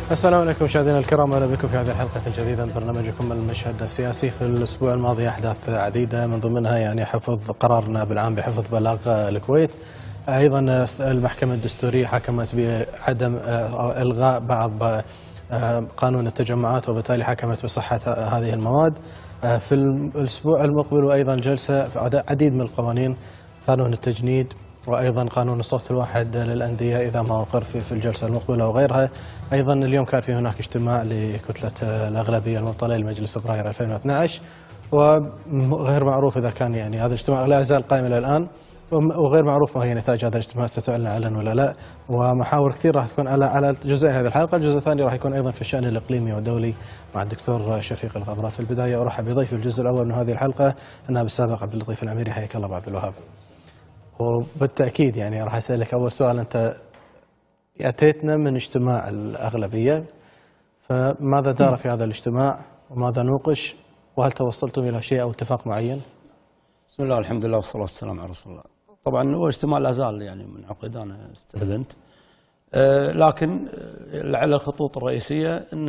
السلام عليكم مشاهدينا الكرام، اهلا بكم في هذه الحلقه الجديده من برنامجكم المشهد السياسي. في الاسبوع الماضي احداث عديده من ضمنها حفظ قرار النائب العام بحفظ بلاغ الكويت. ايضا المحكمه الدستوريه حكمت بعدم الغاء بعض قانون التجمعات، وبالتالي حكمت بصحه هذه المواد. في الاسبوع المقبل وايضا جلسه في عديد من القوانين، قانون التجنيد وأيضا قانون الصوت الواحد للأندية إذا ما أقر في الجلسة المقبلة وغيرها. أيضا اليوم كان في هناك اجتماع لكتلة الأغلبية المنطلية لمجلس فبراير 2012، وغير معروف إذا كان هذا الاجتماع لا يزال قائم إلى الآن، وغير معروف ما هي نتائج هذا الاجتماع، ستعلن علن ولا لا. ومحاور كثير راح تكون على جزئين هذه الحلقة. الجزء الثاني راح يكون أيضا في الشأن الإقليمي والدولي مع الدكتور شفيق الغبرة. في البداية أرحب بضيف الجزء الأول من هذه الحلقة النائب السابق عبد اللطيف العميري. حياك الله أبو عبد الوهاب. وبالتأكيد راح أسألك أول سؤال، أنت أتيتنا من اجتماع الأغلبية، فماذا دار في هذا الاجتماع وماذا نوقش، وهل توصلتم إلى شيء أو اتفاق معين؟ بسم الله والحمد لله والصلاة والسلام على رسول الله. طبعا هو اجتماع لا زال منعقد، أنا استأذنت، لكن لعل الخطوط الرئيسية أن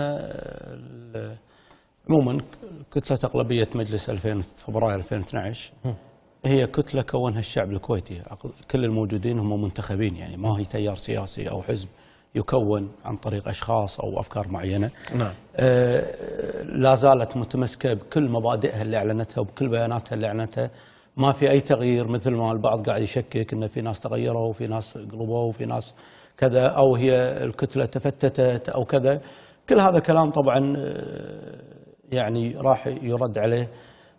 عموما كتلة أغلبية مجلس فبراير 2012 هي كتلة كونها الشعب الكويتي، كل الموجودين هم منتخبين، ما هي تيار سياسي أو حزب يكون عن طريق أشخاص أو أفكار معينة. نعم. لا زالت متمسكة بكل مبادئها اللي أعلنتها وبكل بياناتها اللي أعلنتها، ما في أي تغيير، مثل ما البعض قاعد يشكك أن في ناس تغيروا وفي ناس قلبوا وفي ناس كذا، أو هي الكتلة تفتتت أو كذا. كل هذا كلام طبعا راح يرد عليه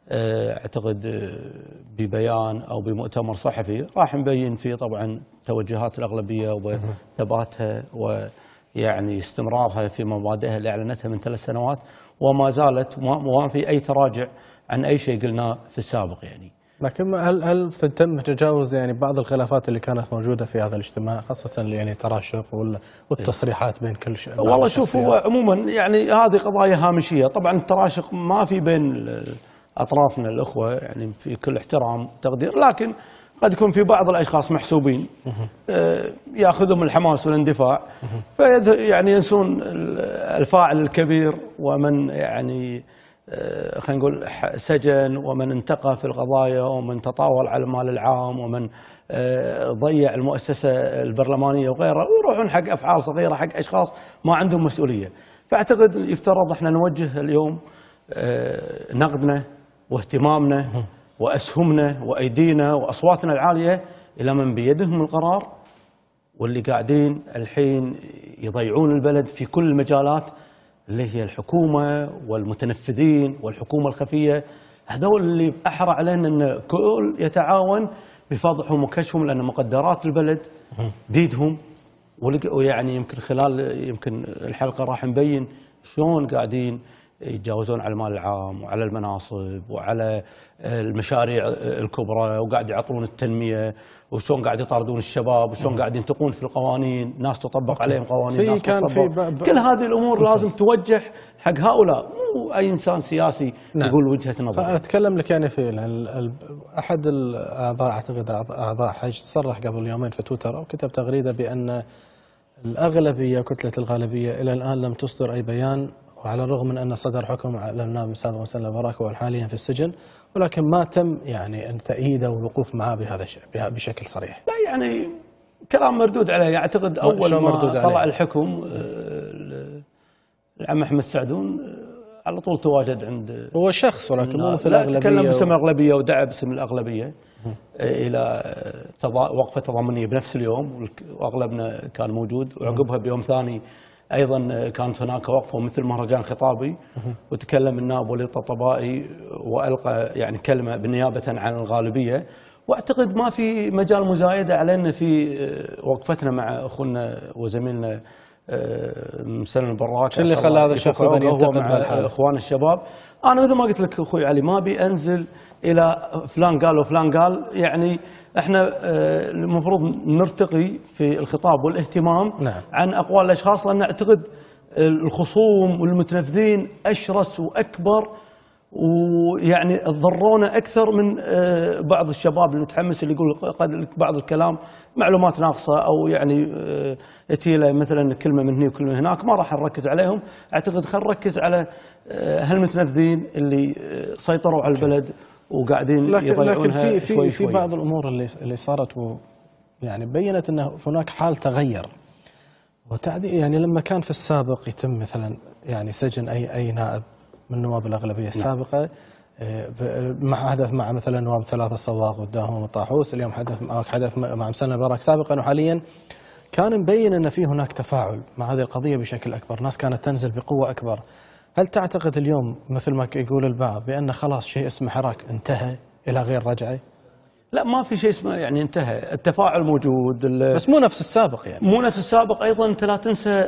اعتقد ببيان او بمؤتمر صحفي راح نبين فيه طبعا توجهات الاغلبيه وثباتها استمرارها في مبادئها اللي اعلنتها من 3 سنوات، وما زالت وما في اي تراجع عن اي شيء قلناه في السابق. لكن هل تم تجاوز بعض الخلافات اللي كانت موجوده في هذا الاجتماع، خاصه التراشق والتصريحات بين كل شيء؟ والله شوف، هو عموما هذه قضايا هامشيه. طبعا التراشق ما في بين أطرافنا الأخوة، في كل احترام وتقدير، لكن قد يكون في بعض الأشخاص محسوبين يأخذهم الحماس والاندفاع، ينسون الفاعل الكبير ومن خلينا نقول سجن، ومن انتقى في القضايا، ومن تطاول على المال العام، ومن ضيع المؤسسة البرلمانية وغيرها، ويروحون حق أفعال صغيرة حق أشخاص ما عندهم مسؤولية. فأعتقد يفترض احنا نوجه اليوم نقدنا واهتمامنا وأسهمنا وأيدينا وأصواتنا العالية إلى من بيدهم القرار، واللي قاعدين الحين يضيعون البلد في كل المجالات، اللي هي الحكومة والمتنفذين والحكومة الخفية. هذول اللي أحرى علينا أن كل يتعاون بفضحهم وكشفهم، لأن مقدرات البلد بيدهم. يمكن خلال الحلقة راح نبين شلون قاعدين يتجاوزون على المال العام وعلى المناصب وعلى المشاريع الكبرى، وقاعد يعطون التنمية، وشلون قاعد يطاردون الشباب، وشلون قاعد ينتقون في القوانين، ناس تطبق عليهم قوانين، ناس تطبق. كل هذه الأمور لازم توجه حق هؤلاء، مو أي إنسان سياسي يقول وجهة نظر. أتكلم لك في أحد الأعضاء، أعتقد أعضاء حج، صرح قبل يومين في تويتر أو كتب تغريدة بأن الأغلبية كتلة الغالبية إلى الآن لم تصدر أي بيان، وعلى الرغم من أن صدر حكم على النائب السابق مسلم البراك وحاليا في السجن، ولكن ما تم أن تأييده والوقوف معه بهذا الشيء بشكل صريح. لا كلام مردود عليه. أعتقد أول ما طلع الحكم العم أحمد سعدون على طول تواجد عند هو شخص، ولكن مو مثل الأغلبية، تكلم باسم الأغلبية ودعا باسم الأغلبية إلى وقفة تضامنية بنفس اليوم، وأغلبنا كان موجود. وعقبها بيوم ثاني أيضا كانت هناك وقفة مثل مهرجان خطابي، وتكلم النائب وليد الطبطبائي وألقى كلمة بالنيابة عن الغالبية. وأعتقد ما في مجال مزايدة علينا في وقفتنا مع أخونا وزميلنا مسلم البراك. شو اللي خلى هذا الشخص ينتقد مع إخوان الشباب؟ أنا مثل ما قلت لك أخوي علي، ما أبي أنزل إلى فلان قال وفلان قال. احنا المفروض نرتقي في الخطاب والاهتمام عن أقوال الأشخاص، لأن أعتقد الخصوم والمتنفذين أشرس وأكبر ويعني ضرونا اكثر من بعض الشباب المتحمس اللي يقول قد بعض الكلام معلومات ناقصه او يعني له مثلا كلمه من هنا وكلمه من هناك، ما راح نركز عليهم. اعتقد خلينا نركز على هالمتنفذين اللي سيطروا على البلد وقاعدين يضيعونها لكن شوي في بعض الامور اللي صارت يعني بينت انه هناك حال تغير وتعديل. يعني لما كان في السابق يتم مثلا يعني سجن اي نائب من نواب الاغلبيه السابقه، حدث مع مثلا نواب 3 صواغ والداهم والطاحوس، اليوم حدث مع مسنى بارك سابقا وحاليا، كان مبين ان في هناك تفاعل مع هذه القضيه بشكل اكبر، ناس كانت تنزل بقوه اكبر. هل تعتقد اليوم مثل ما يقول البعض بان خلاص شيء اسمه حراك انتهى الى غير رجعه؟ لا، ما في شيء اسمه يعني انتهى، التفاعل موجود بس مو نفس السابق. يعني مو نفس السابق. ايضا انت لا تنسى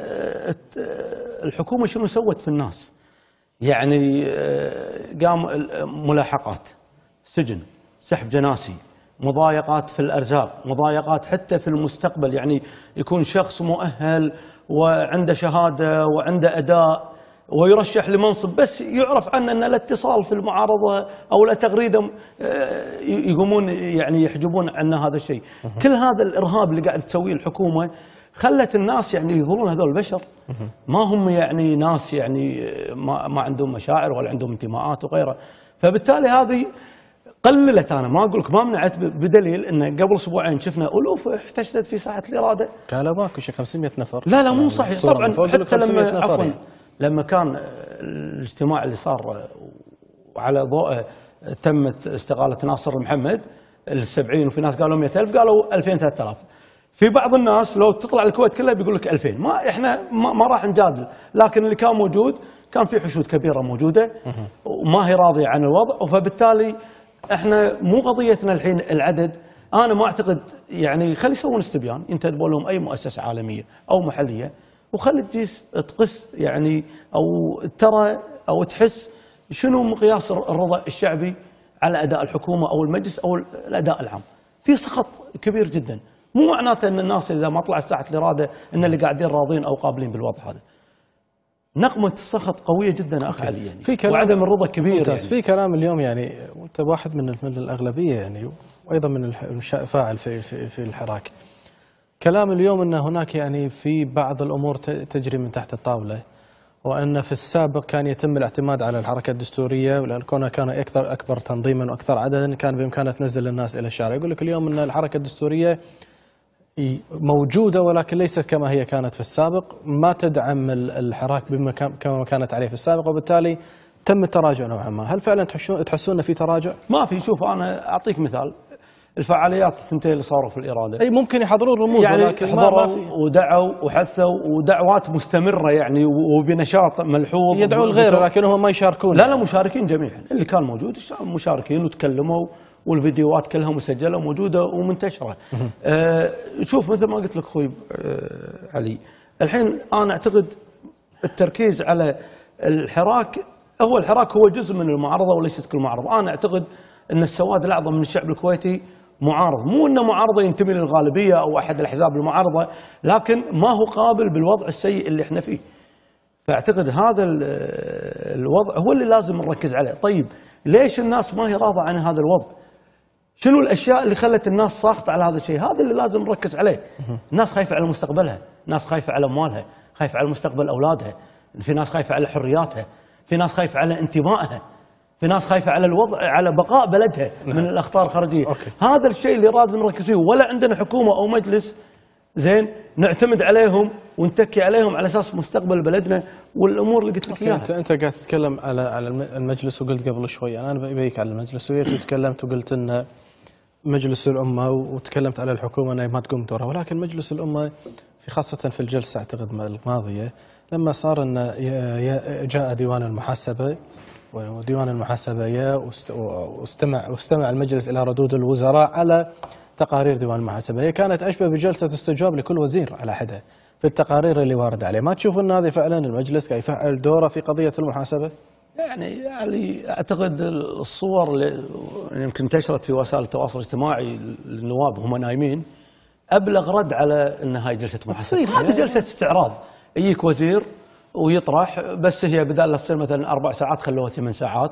الحكومه شنو سوت في الناس. يعني قام ملاحقات، سجن، سحب جناسي، مضايقات في الارزاق، مضايقات حتى في المستقبل. يعني يكون شخص مؤهل وعنده شهاده وعنده اداء ويرشح لمنصب، بس يعرف عنه ان الاتصال في المعارضه او لا تغريده يقومون يعني يحجبون عنه هذا الشيء. كل هذا الارهاب اللي قاعد تسويه الحكومه خلت الناس يعني يظلون هذول البشر، ما هم يعني ناس يعني ما عندهم مشاعر ولا عندهم انتماءات وغيره. فبالتالي هذه قللت، انا ما اقول لك ما منعت، بدليل ان قبل اسبوعين شفنا الوف احتشدت في ساحه الاراده. قالوا ماكو شيء 500 نفر. لا مو صحيح طبعا. حتى لما عفوا يعني. لما كان الاجتماع اللي صار وعلى ضوءه تمت استقاله ناصر محمد ال70 وفي ناس قالوا 100,000 قالوا 2000 3000. في بعض الناس لو تطلع الكويت كلها بيقول لك 2000. ما احنا ما راح نجادل، لكن اللي كان موجود كان في حشود كبيره موجوده وما هي راضيه عن الوضع. فبالتالي احنا مو قضيتنا الحين العدد. انا ما اعتقد يعني خلي يسوون استبيان ينتدبوا لهم اي مؤسسه عالميه او محليه وخلي تقيس يعني او ترى او تحس شنو مقياس الرضا الشعبي على اداء الحكومه او المجلس او الاداء العام. في سخط كبير جدا، مو معناته ان الناس اذا ما طلعت ساحه الاراده ان اللي قاعدين راضين او قابلين بالوضع هذا. نقمه السخط قويه جدا اخ علي، يعني في كلام وعدم الرضا كبير. يعني في كلام اليوم يعني وانت واحد من الاغلبيه يعني وايضا من الفاعل في الحراك. كلام اليوم ان هناك يعني في بعض الامور تجري من تحت الطاوله، وان في السابق كان يتم الاعتماد على الحركه الدستوريه، ولان كونها كان اكبر تنظيما واكثر عددا كان بامكانها تنزل الناس الى الشارع. يقول لك اليوم ان الحركه الدستوريه موجوده ولكن ليست كما هي كانت في السابق، ما تدعم الحراك كما كانت عليه في السابق، وبالتالي تم التراجع نوعا ما. هل فعلا تحسون ان في تراجع؟ ما في. شوف انا اعطيك مثال، الفعاليات الثنتين اللي صاروا في الاراده اي ممكن يحضرون رموز يعني ولكن حضروا ودعوا وحثوا ودعوات مستمره يعني وبنشاط ملحوظ. يدعون الغير لكنهم ما يشاركون. لا مشاركين جميعا، اللي كان موجود مشاركين وتكلموا والفيديوهات كلها مسجله وموجوده ومنتشره. شوف مثل ما قلت لك اخوي علي، الحين انا اعتقد التركيز على الحراك، الحراك هو جزء من المعارضه وليست كل معارضه. انا اعتقد ان السواد الاعظم من الشعب الكويتي معارض، مو انه معارضه ينتمي للغالبيه او احد الاحزاب المعارضه، لكن ما هو قابل بالوضع السيء اللي احنا فيه. فاعتقد هذا الوضع هو اللي لازم نركز عليه. طيب ليش الناس ما هي راضيه عن هذا الوضع؟ شنو الاشياء اللي خلت الناس ساخطه على هذا الشيء؟ هذا اللي لازم نركز عليه. الناس خايفه على مستقبلها، ناس خايفه على اموالها، خايفه على مستقبل اولادها، في ناس خايفه على حرياتها، في ناس خايفه على انتمائها، في ناس خايفه على الوضع على بقاء بلدها من الاخطار الخارجيه. هذا الشيء اللي لازم نركز فيه. ولا عندنا حكومه او مجلس زين نعتمد عليهم ونتكي عليهم على اساس مستقبل بلدنا والامور اللي قلت لك اياها. انت قاعد تتكلم على المجلس، وقلت قبل شوي انا ببيك على المجلس، وتكلمت وقلت ان مجلس الامه، وتكلمت على الحكومه انها ما تقوم دورها، ولكن مجلس الامه في خاصه في الجلسه اعتقد الماضيه لما صار ان جاء ديوان المحاسبه، وديوان المحاسبه واستمع المجلس الى ردود الوزراء على تقارير ديوان المحاسبه. هي كانت اشبه بجلسه استجواب لكل وزير على حده في التقارير اللي وارده عليه. ما تشوف ان هذه فعلا المجلس قاعد يفعل دوره في قضيه المحاسبه؟ يعني اعتقد الصور اللي يمكن انتشرت في وسائل التواصل الاجتماعي للنواب وهم نايمين ابلغ رد على ان هاي جلسه محاسبه. هذه جلسه استعراض، يجيك وزير ويطرح، بس هي بدال لا تصير مثلا 4 ساعات خلوها 8 ساعات،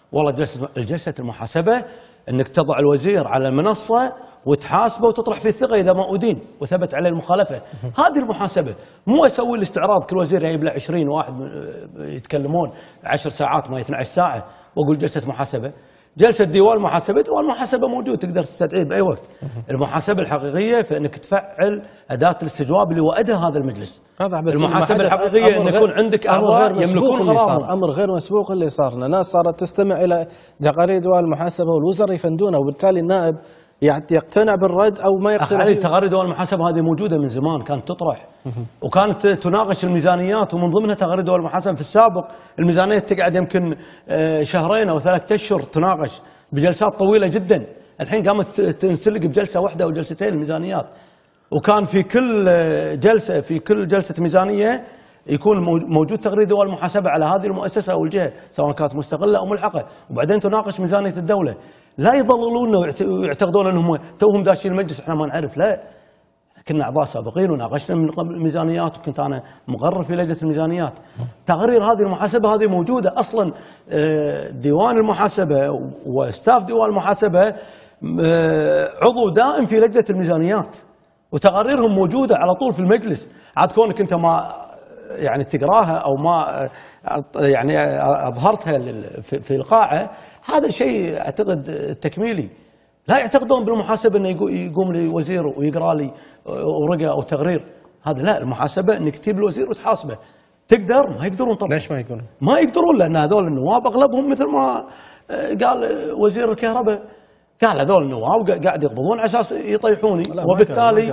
والله جلسه المحاسبه انك تضع الوزير على المنصه وتحاسبه وتطرح فيه الثقه اذا ما ادين وثبت عليه المخالفه. هذه المحاسبه، مو اسوي الاستعراض كل وزير جايب له 20 واحد يتكلمون 10 ساعات ما 12 ساعه واقول جلسه محاسبه. جلسه ديوان محاسبه، ديوان محاسبه موجود تقدر تستدعيه باي وقت. المحاسبه الحقيقيه فانك تفعل اداه الاستجواب اللي وأدها هذا المجلس. هذا بس المحاسبه الحقيقيه ان يكون عندك اعضاء يملكون قرارهم. امر غير مسبوق اللي صار لنا، ناس صارت تستمع الى تقارير ديوان المحاسبه والوزراء يفندونه، وبالتالي النائب يقتنع بالرد او ما يقتنع. تقارير ديوان المحاسبه هذه موجوده من زمان، كانت تطرح وكانت تناقش الميزانيات، ومن ضمنها تقارير ديوان المحاسبه. في السابق الميزانيه تقعد يمكن شهرين او 3 اشهر تناقش بجلسات طويله جدا، الحين قامت تنسلق بجلسه واحده او جلستين الميزانيات. وكان في كل جلسه ميزانيه يكون موجود تقرير ديوان المحاسبه على هذه المؤسسه او الجهه سواء كانت مستقله او ملحقه، وبعدين تناقش ميزانيه الدوله. لا يضللون ويعتقدون انهم توهم داشين المجلس احنا ما نعرف، لا، كنا اعضاء سابقين وناقشنا من قبل الميزانيات، وكنت انا مقرر في لجنه الميزانيات. تقارير هذه المحاسبه هذه موجوده اصلا. ديوان المحاسبه وستاف ديوان المحاسبه عضو دائم في لجنه الميزانيات، وتقاريرهم موجوده على طول في المجلس. عاد كونك انت ما يعني تقراها او ما يعني اظهرتها في القاعه، هذا شيء اعتقد تكميلي. لا يعتقدون بالمحاسبه انه يقوم لي وزير ويقرا لي ورقه او تقرير، هذا لا. المحاسبه انك تجيب الوزير وتحاسبه. تقدر؟ ما يقدرون طبعا. ليش ما يقدرون؟ ما يقدرون لان هذول النواب اغلبهم مثل ما قال وزير الكهرباء، قال هذول النواب قاعد يقبضون على اساس يطيحوني، وبالتالي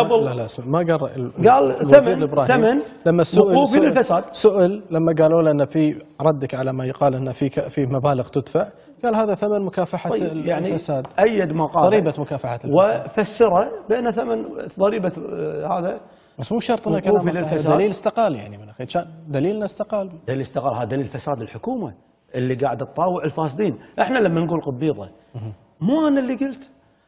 قال ثمن لما وقوفي للفساد. سئل لما قالوا له ان في ردك على ما يقال ان في مبالغ تدفع، قال هذا ثمن مكافحه يعني الفساد، ايد ما قال ضريبه مكافحه الفساد، وفسره بان ثمن ضريبه هذا. بس مو شرط انه كلام دليل استقال، يعني من اخي دليل استقال. دليل استقال هذا دليل فساد الحكومه اللي قاعده تطاوع الفاسدين. احنا لما نقول قبيضه مو انا اللي قلت،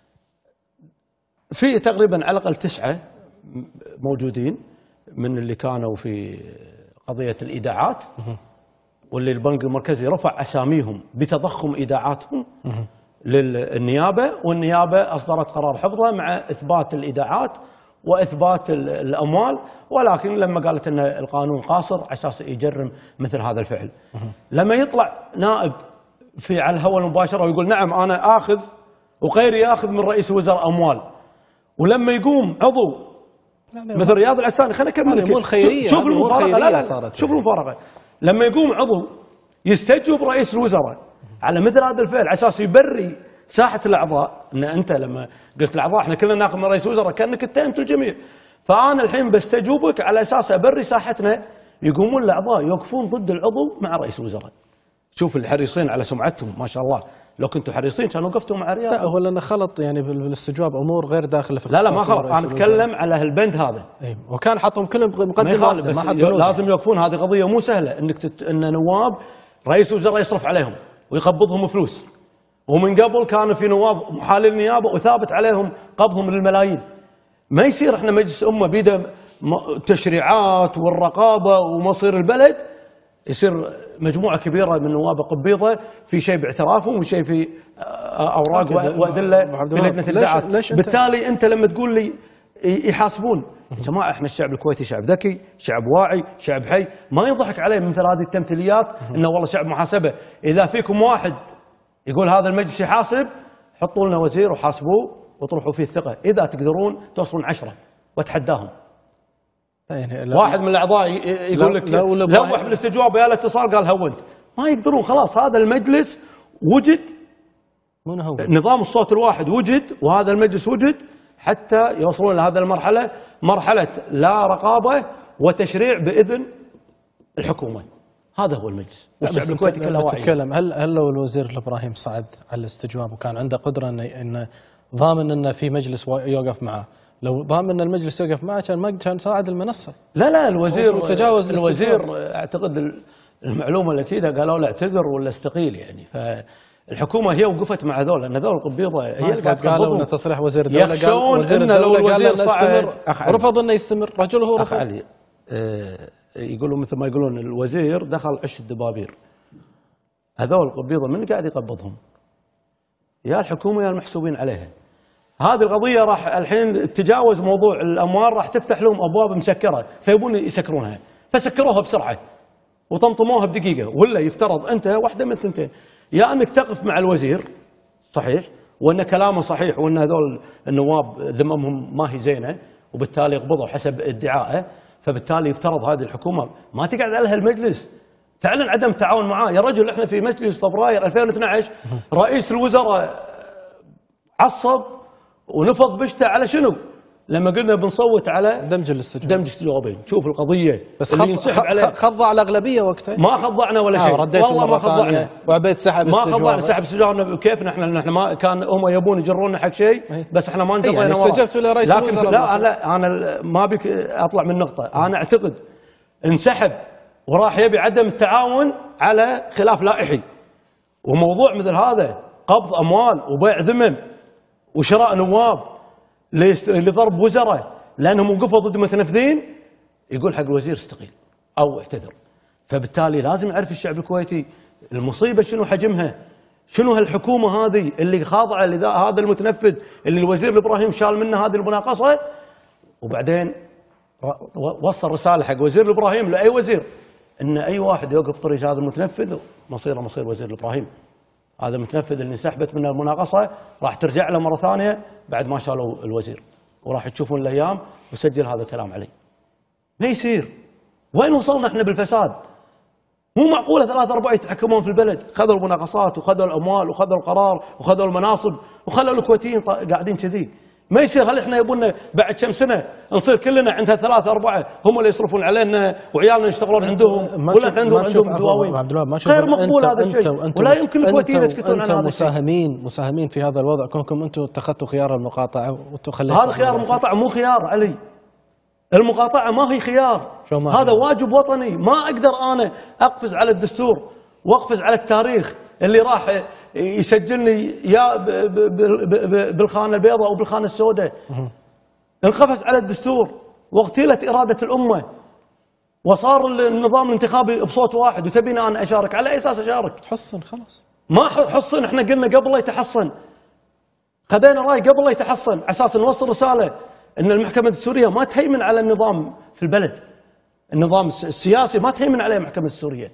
في تقريبا على الاقل 9 موجودين من اللي كانوا في قضيه الايداعات، واللي البنك المركزي رفع اساميهم بتضخم ايداعاتهم للنيابه، والنيابه اصدرت قرار حفظها مع اثبات الايداعات واثبات الاموال، ولكن لما قالت ان القانون قاصر على اساس يجرم مثل هذا الفعل. لما يطلع نائب على الهواء المباشره ويقول نعم انا اخذ وغيري ياخذ من رئيس الوزراء اموال، ولما يقوم عضو مثل رياض العساني، خليني اكمل لك. شوف المفارقه، لا شوف المفارقه. لما يقوم عضو يستجوب رئيس الوزراء على مثل هذا الفعل على اساس يبري ساحه الاعضاء، ان انت لما قلت الاعضاء احنا كلنا ناخذ من رئيس الوزراء كانك اتهمت الجميع، فانا الحين بستجوبك على اساس ابري ساحتنا. يقومون الاعضاء يوقفون ضد العضو مع رئيس الوزراء. شوف الحريصين على سمعتهم ما شاء الله، لو كنتوا حريصين كانوا وقفتوا مع رياض. لا هو لانه خلط يعني بالاستجواب امور غير داخله في لا ما خلط، انا اتكلم على هالبند هذا. اي وكان حطهم كلهم مقدمه واحده، بس لازم يوقفون. هذه قضيه مو سهله ان نواب رئيس الوزراء يصرف عليهم ويقبضهم فلوس، ومن قبل كانوا في نواب محالين نيابه وثابت عليهم قبضهم للملايين. ما يصير احنا مجلس امه بيده تشريعات والرقابه ومصير البلد، يصير مجموعه كبيره من نواب قبيضه في شيء باعترافهم وشيء في اوراق وادله في لجنه الادعاءات. بالتالي انت لما تقول لي يحاسبون، يا جماعه احنا الشعب الكويتي شعب ذكي، شعب واعي، شعب حي، ما يضحك عليه مثل هذه التمثيليات انه والله شعب محاسبه. اذا فيكم واحد يقول هذا المجلس يحاسب، حطوا لنا وزير وحاسبوه واطرحوا فيه الثقه، اذا تقدرون توصلون 10 واتحداهم. يعني واحد من الاعضاء يقول لك لوح بالاستجواب يا الاتصال قال هونت، ما يقدرون. خلاص هذا المجلس وجد، نظام الصوت الواحد وجد، وهذا المجلس وجد حتى يوصلون لهذه المرحله، مرحله لا رقابه وتشريع باذن الحكومه. هذا هو المجلس، والشعب الكويتي كله واعي. تتكلم هل لو الوزير الابراهيم صعد على الاستجواب وكان عنده قدره انه ضامن انه في مجلس يوقف معه، لو ضامن ان المجلس يوقف معه كان صعد المنصه. لا الوزير تجاوز الوزير اعتقد المعلومه الاكيده قالوا له اعتذر ولا استقيل يعني. فالحكومه هي وقفت مع هذول لان هذول القبيضه هي اللي قاعده قالوا ان تصريح وزير الدوله قال وزير الدوله لو الوزير صعد رفض انه يستمر، رجله رفض. علي يقولوا مثل ما يقولون الوزير دخل عش الدبابير. هذول قبيضه من قاعد يقبضهم؟ يا الحكومه يا المحسوبين عليها. هذه القضيه راح الحين تجاوز موضوع الاموال، راح تفتح لهم ابواب مسكره فيبون يسكرونها، فسكروها بسرعه وطمطموها بدقيقه. ولا يفترض انت واحده من ثنتين، يا انك تقف مع الوزير صحيح وان كلامه صحيح وان هذول النواب ذممهم ما هي زينه وبالتالي يقبضوا حسب ادعائه، فبالتالي يفترض هذه الحكومه ما تقعد عليها المجلس تعلن عدم التعاون معاه. يا رجل احنا في مجلس فبراير 2012 رئيس الوزراء عصب ونفض بشته على شنو؟ لما قلنا بنصوت على دمج الاستجواب. دمج الاستجوابين. شوف القضيه بس اللي ينسحب عليه. خضع الاغلبيه وقتها. ما خضعنا ولا شيء والله ما خضعنا وعبيت سحب ما خضعنا سحب استجوابنا كيف نحن ما كان هم يبون يجرونا حق شيء بس احنا ما انجرينا. يعني استجبتوا لرئيس الوزراء. لا انا ما بك اطلع من نقطه. انا اعتقد انسحب وراح يبي عدم التعاون على خلاف لائحي، وموضوع مثل هذا قبض اموال وبيع ذمم وشراء نواب لضرب وزراء لانهم وقفوا ضد متنفذين، يقول حق الوزير استقيل او اعتذر. فبالتالي لازم يعرف الشعب الكويتي المصيبه شنو حجمها، شنو هالحكومه هذه اللي خاضعه لهذا المتنفذ اللي الوزير الابراهيم شال منه هذه المناقصه، وبعدين وصل رساله حق وزير الابراهيم لاي وزير ان اي واحد يوقف طريق هذا المتنفذ مصيره مصير وزير الابراهيم. هذا المتنفذ اللي انسحبت منه المناقصه راح ترجع له مره ثانيه بعد ما شالوا الوزير، وراح تشوفون الايام وسجل هذا الكلام عليه. ما يصير. وين وصلنا احنا بالفساد؟ مو معقوله 3/4 يتحكمون في البلد، خذوا المناقصات وخذوا الاموال وخذوا القرار وخذوا المناصب وخلوا الكويتيين قاعدين كذي. ما يصير. هل احنا يبونا بعد كم سنه نصير كلنا عندها 3/4 هم اللي يصرفون علينا وعيالنا يشتغلون عندهم ولا احنا عندهم دواوين؟ غير مقبول هذا الشيء، ولا يمكن الكويتيين يسكتون عن هذا الشيء. مساهمين في هذا الوضع كونكم انتم اتخذتوا خيار المقاطعه هذا خيار المقاطعه مو خيار علي. المقاطعه ما هي خيار، هذا واجب وطني. ما اقدر انا اقفز على الدستور واقفز على التاريخ اللي راح يسجلني يا بالخانه البيضاء او بالخانه السوداء. انقفز على الدستور واغتيلت اراده الامه وصار النظام الانتخابي بصوت واحد، وتبيني انا اشارك. على اي اساس اشارك؟ تحصن خلاص. ما حصن. احنا قلنا قبل لا يتحصن، خذينا راي قبل لا يتحصن على اساس نوصل رساله ان المحكمه السوريه ما تهيمن على النظام في البلد. النظام السياسي ما تهيمن عليه المحكمه السوريه.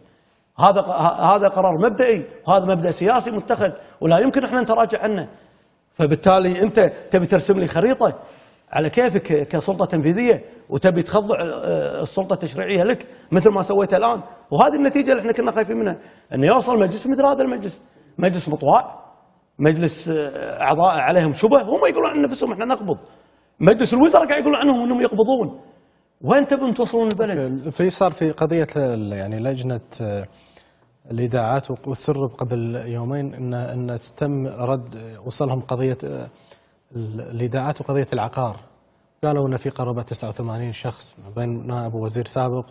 هذا قرار مبدئي، وهذا مبدا سياسي متخذ ولا يمكن احنا نتراجع عنه. فبالتالي انت تبي ترسم لي خريطه على كيفك كسلطه تنفيذيه وتبي تخضع السلطه التشريعيه لك مثل ما سويتها الان. وهذه النتيجه اللي احنا كنا خايفين منها، انه يوصل مجلس مثل هذا المجلس، مجلس مطواع، مجلس اعضاء عليهم شبه، هم يقولون عن نفسهم احنا نقبض. مجلس الوزراء قاعد يقولون عنهم انهم يقبضون. وين تبون توصلون البلد؟ صار في قضيه يعني لجنه الاذاعات وتسرب قبل يومين ان تم رد وصلهم قضيه الاذاعات وقضيه العقار. قالوا ان في قرابه 89 شخص بين نائب ووزير سابق،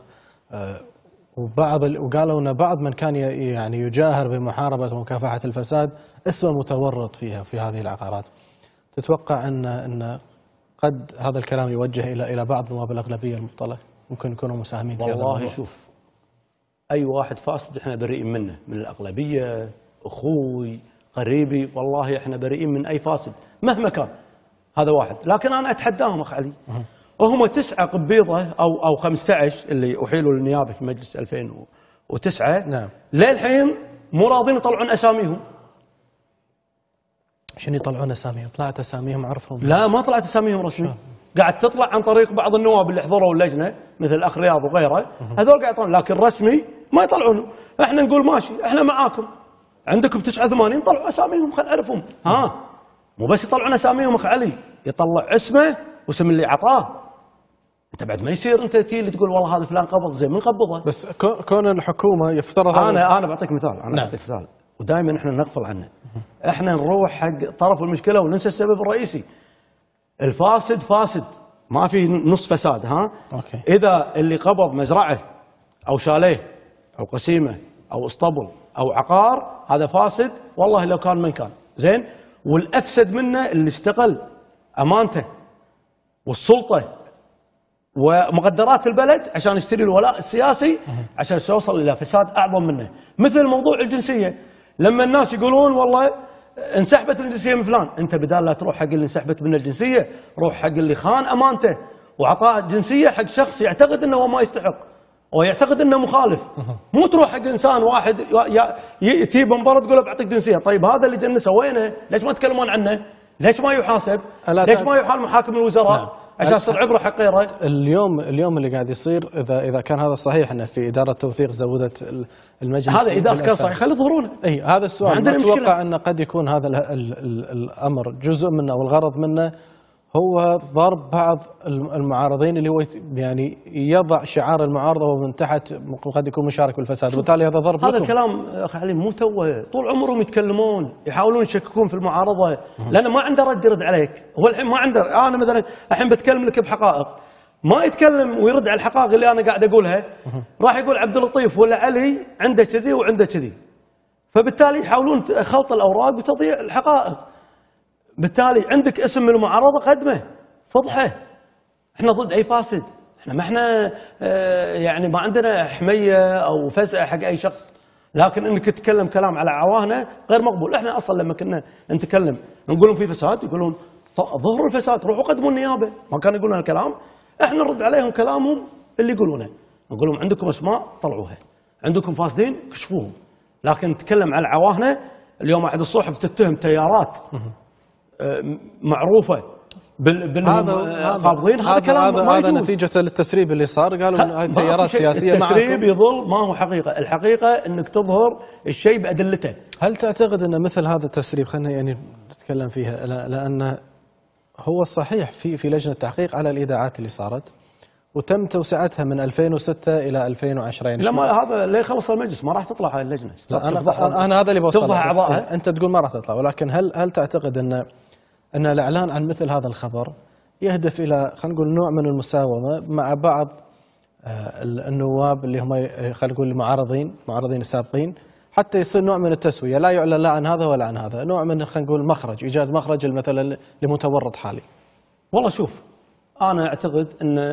وقالوا ان بعض من كان يعني يجاهر بمحاربه ومكافحه الفساد اسمه متورط فيها في هذه العقارات. تتوقع ان قد هذا الكلام يوجه الى بعض نواب الاغلبيه المبطله ممكن يكونوا مساهمين في هذا الموضوع؟ والله شوف، اي واحد فاسد احنا بريئين منه، من الاغلبيه، اخوي، قريبي، والله احنا بريئين من اي فاسد مهما كان. هذا واحد. لكن انا اتحداهم اخ علي، وهم 9 قبيضه او 15 اللي احيلوا للنيابه في مجلس 2009. نعم. للحين مو راضين يطلعون اساميهم. شنو يطلعون اساميهم؟ طلعت اساميهم عرفهم؟ لا ما طلعت اساميهم رسمي. قاعد تطلع عن طريق بعض النواب اللي حضروا اللجنه مثل الاخ رياض وغيره، هذول قاعد يطلعون، لكن رسمي ما يطلعونه. احنا نقول ماشي، احنا معاكم، عندكم 89 طلعوا اساميهم خلينا نعرفهم. مو بس يطلعون اساميهم اخ علي، يطلع اسمه واسم اللي عطاه. انت بعد ما يصير انت تيجي تقول والله هذا فلان قبض، زين من قبضه؟ بس كون الحكومه يفترض انا بعطيك مثال، بعطيك مثال ودائما احنا نغفل عنه. احنا نروح حق طرف المشكله وننسى السبب الرئيسي. الفاسد فاسد، ما في نص فساد. أوكي. اذا اللي قبض مزرعه او شاليه او قسيمه او اسطبل او عقار، هذا فاسد والله لو كان من كان، زين. والافسد منه اللي استغل امانته والسلطه ومقدرات البلد عشان يشتري الولاء السياسي عشان يوصل الى فساد اعظم منه. مثل موضوع الجنسيه، لما الناس يقولون والله انسحبت الجنسيه من فلان، انت بدال لا تروح حق اللي انسحبت منه الجنسيه، روح حق اللي خان امانته واعطاه الجنسيه حق شخص يعتقد انه هو ما يستحق ويعتقد انه مخالف. مو تروح حق انسان واحد يأتي بمباراه تقول له بعطيك جنسيه. طيب هذا اللي جنسه وينه؟ ليش ما تكلمون عنه؟ ليش ما يحاسب؟ ليش ما يحال محاكم الوزراء؟ نعم. عشان تصير عبره حق غيره. اليوم اللي قاعد يصير، اذا كان هذا صحيح، انه في اداره توثيق زودت المجلس، هذا اذا كان صحيح خلي يظهرونه. اي هذا السؤال. ما اتوقع انه قد يكون هذا الامر جزء منه والغرض منه هو ضرب بعض المعارضين، اللي هو يعني يضع شعار المعارضه ومن تحت قد يكون مشارك بالفساد، وبالتالي هذا ضرب هذا لكم. الكلام اخي علي مو توه، طول عمرهم يتكلمون يحاولون يشككون في المعارضه، لانه ما عنده رد يرد عليك. هو الحين ما عنده. انا مثلا الحين بتكلم لك بحقائق، ما يتكلم ويرد على الحقائق اللي انا قاعد اقولها، راح يقول عبد اللطيف ولا علي عنده كذي وعنده كذي، فبالتالي يحاولون خلط الاوراق وتضييع الحقائق. بالتالي عندك اسم من المعارضه قدمه، فضحه. احنا ضد اي فاسد، احنا ما احنا يعني ما عندنا حميه او فزعه حق اي شخص، لكن انك تتكلم كلام على عواهنه غير مقبول. احنا اصلا لما كنا نتكلم نقول لهم في فساد، يقولون ظهروا الفساد روحوا قدموا النيابه، ما كانوا يقولون الكلام. احنا نرد عليهم كلامهم اللي يقولونه، نقول لهم عندكم اسماء طلعوها، عندكم فاسدين كشفوهم، لكن نتكلم على عواهنه. اليوم احد الصحف تتهم تيارات معروفه بالقابضين، هذا كلام ما يجوز. هذا نتيجه للتسريب اللي صار، قالوا ان هذه تيارات سياسيه. التسريب يظل ما هو حقيقه، الحقيقه انك تظهر الشيء بادلته. هل تعتقد ان مثل هذا التسريب، خلينا يعني نتكلم فيها، لان هو الصحيح في لجنه التحقيق على الايداعات اللي صارت وتم توسعتها من 2006 الى 2010، يعني لا ما هذا لا يخلص المجلس ما راح تطلع هاي اللجنه. انا هذا اللي بوصله. تفضح اعضائها. انت تقول ما راح تطلع، ولكن هل تعتقد ان الاعلان عن مثل هذا الخبر يهدف الى، خلينا نقول، نوع من المساومه مع بعض النواب اللي هم خلينا نقول المعارضين السابقين، حتى يصير نوع من التسويه، لا يعلن لا عن هذا ولا عن هذا، نوع من خلينا نقول مخرج، ايجاد مخرج مثلا لمتورط حالي؟ والله شوف، انا اعتقد ان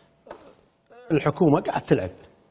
الحكومه قاعد تلعب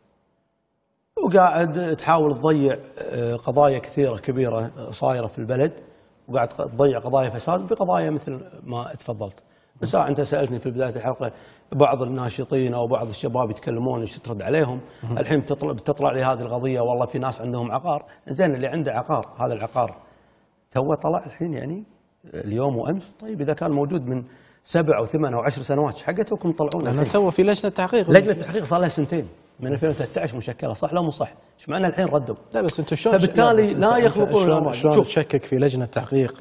وقاعد تحاول تضيع قضايا كثيره كبيره صايره في البلد، وقاعد تضيع قضايا فساد بقضايا مثل ما تفضلت. من ساعه انت سالتني في بدايه الحلقه بعض الناشطين او بعض الشباب يتكلمون ايش ترد عليهم، الحين بتطلع لي هذه القضيه والله في ناس عندهم عقار. زين اللي عنده عقار، هذا العقار تو طلع الحين يعني اليوم وامس، طيب اذا كان موجود من 7 أو 8 أو 10 سنوات ايش حقتكم تطلعون؟ انا تو في لجنه تحقيق. لجنه التحقيق صار لها سنتين من 2013 مشكله، صح لو مو صح؟ ايش معنى الحين ردوا؟ لا بس انتم شلون؟ فبالتالي لا يخلطون. شلون تشكك في لجنه تحقيق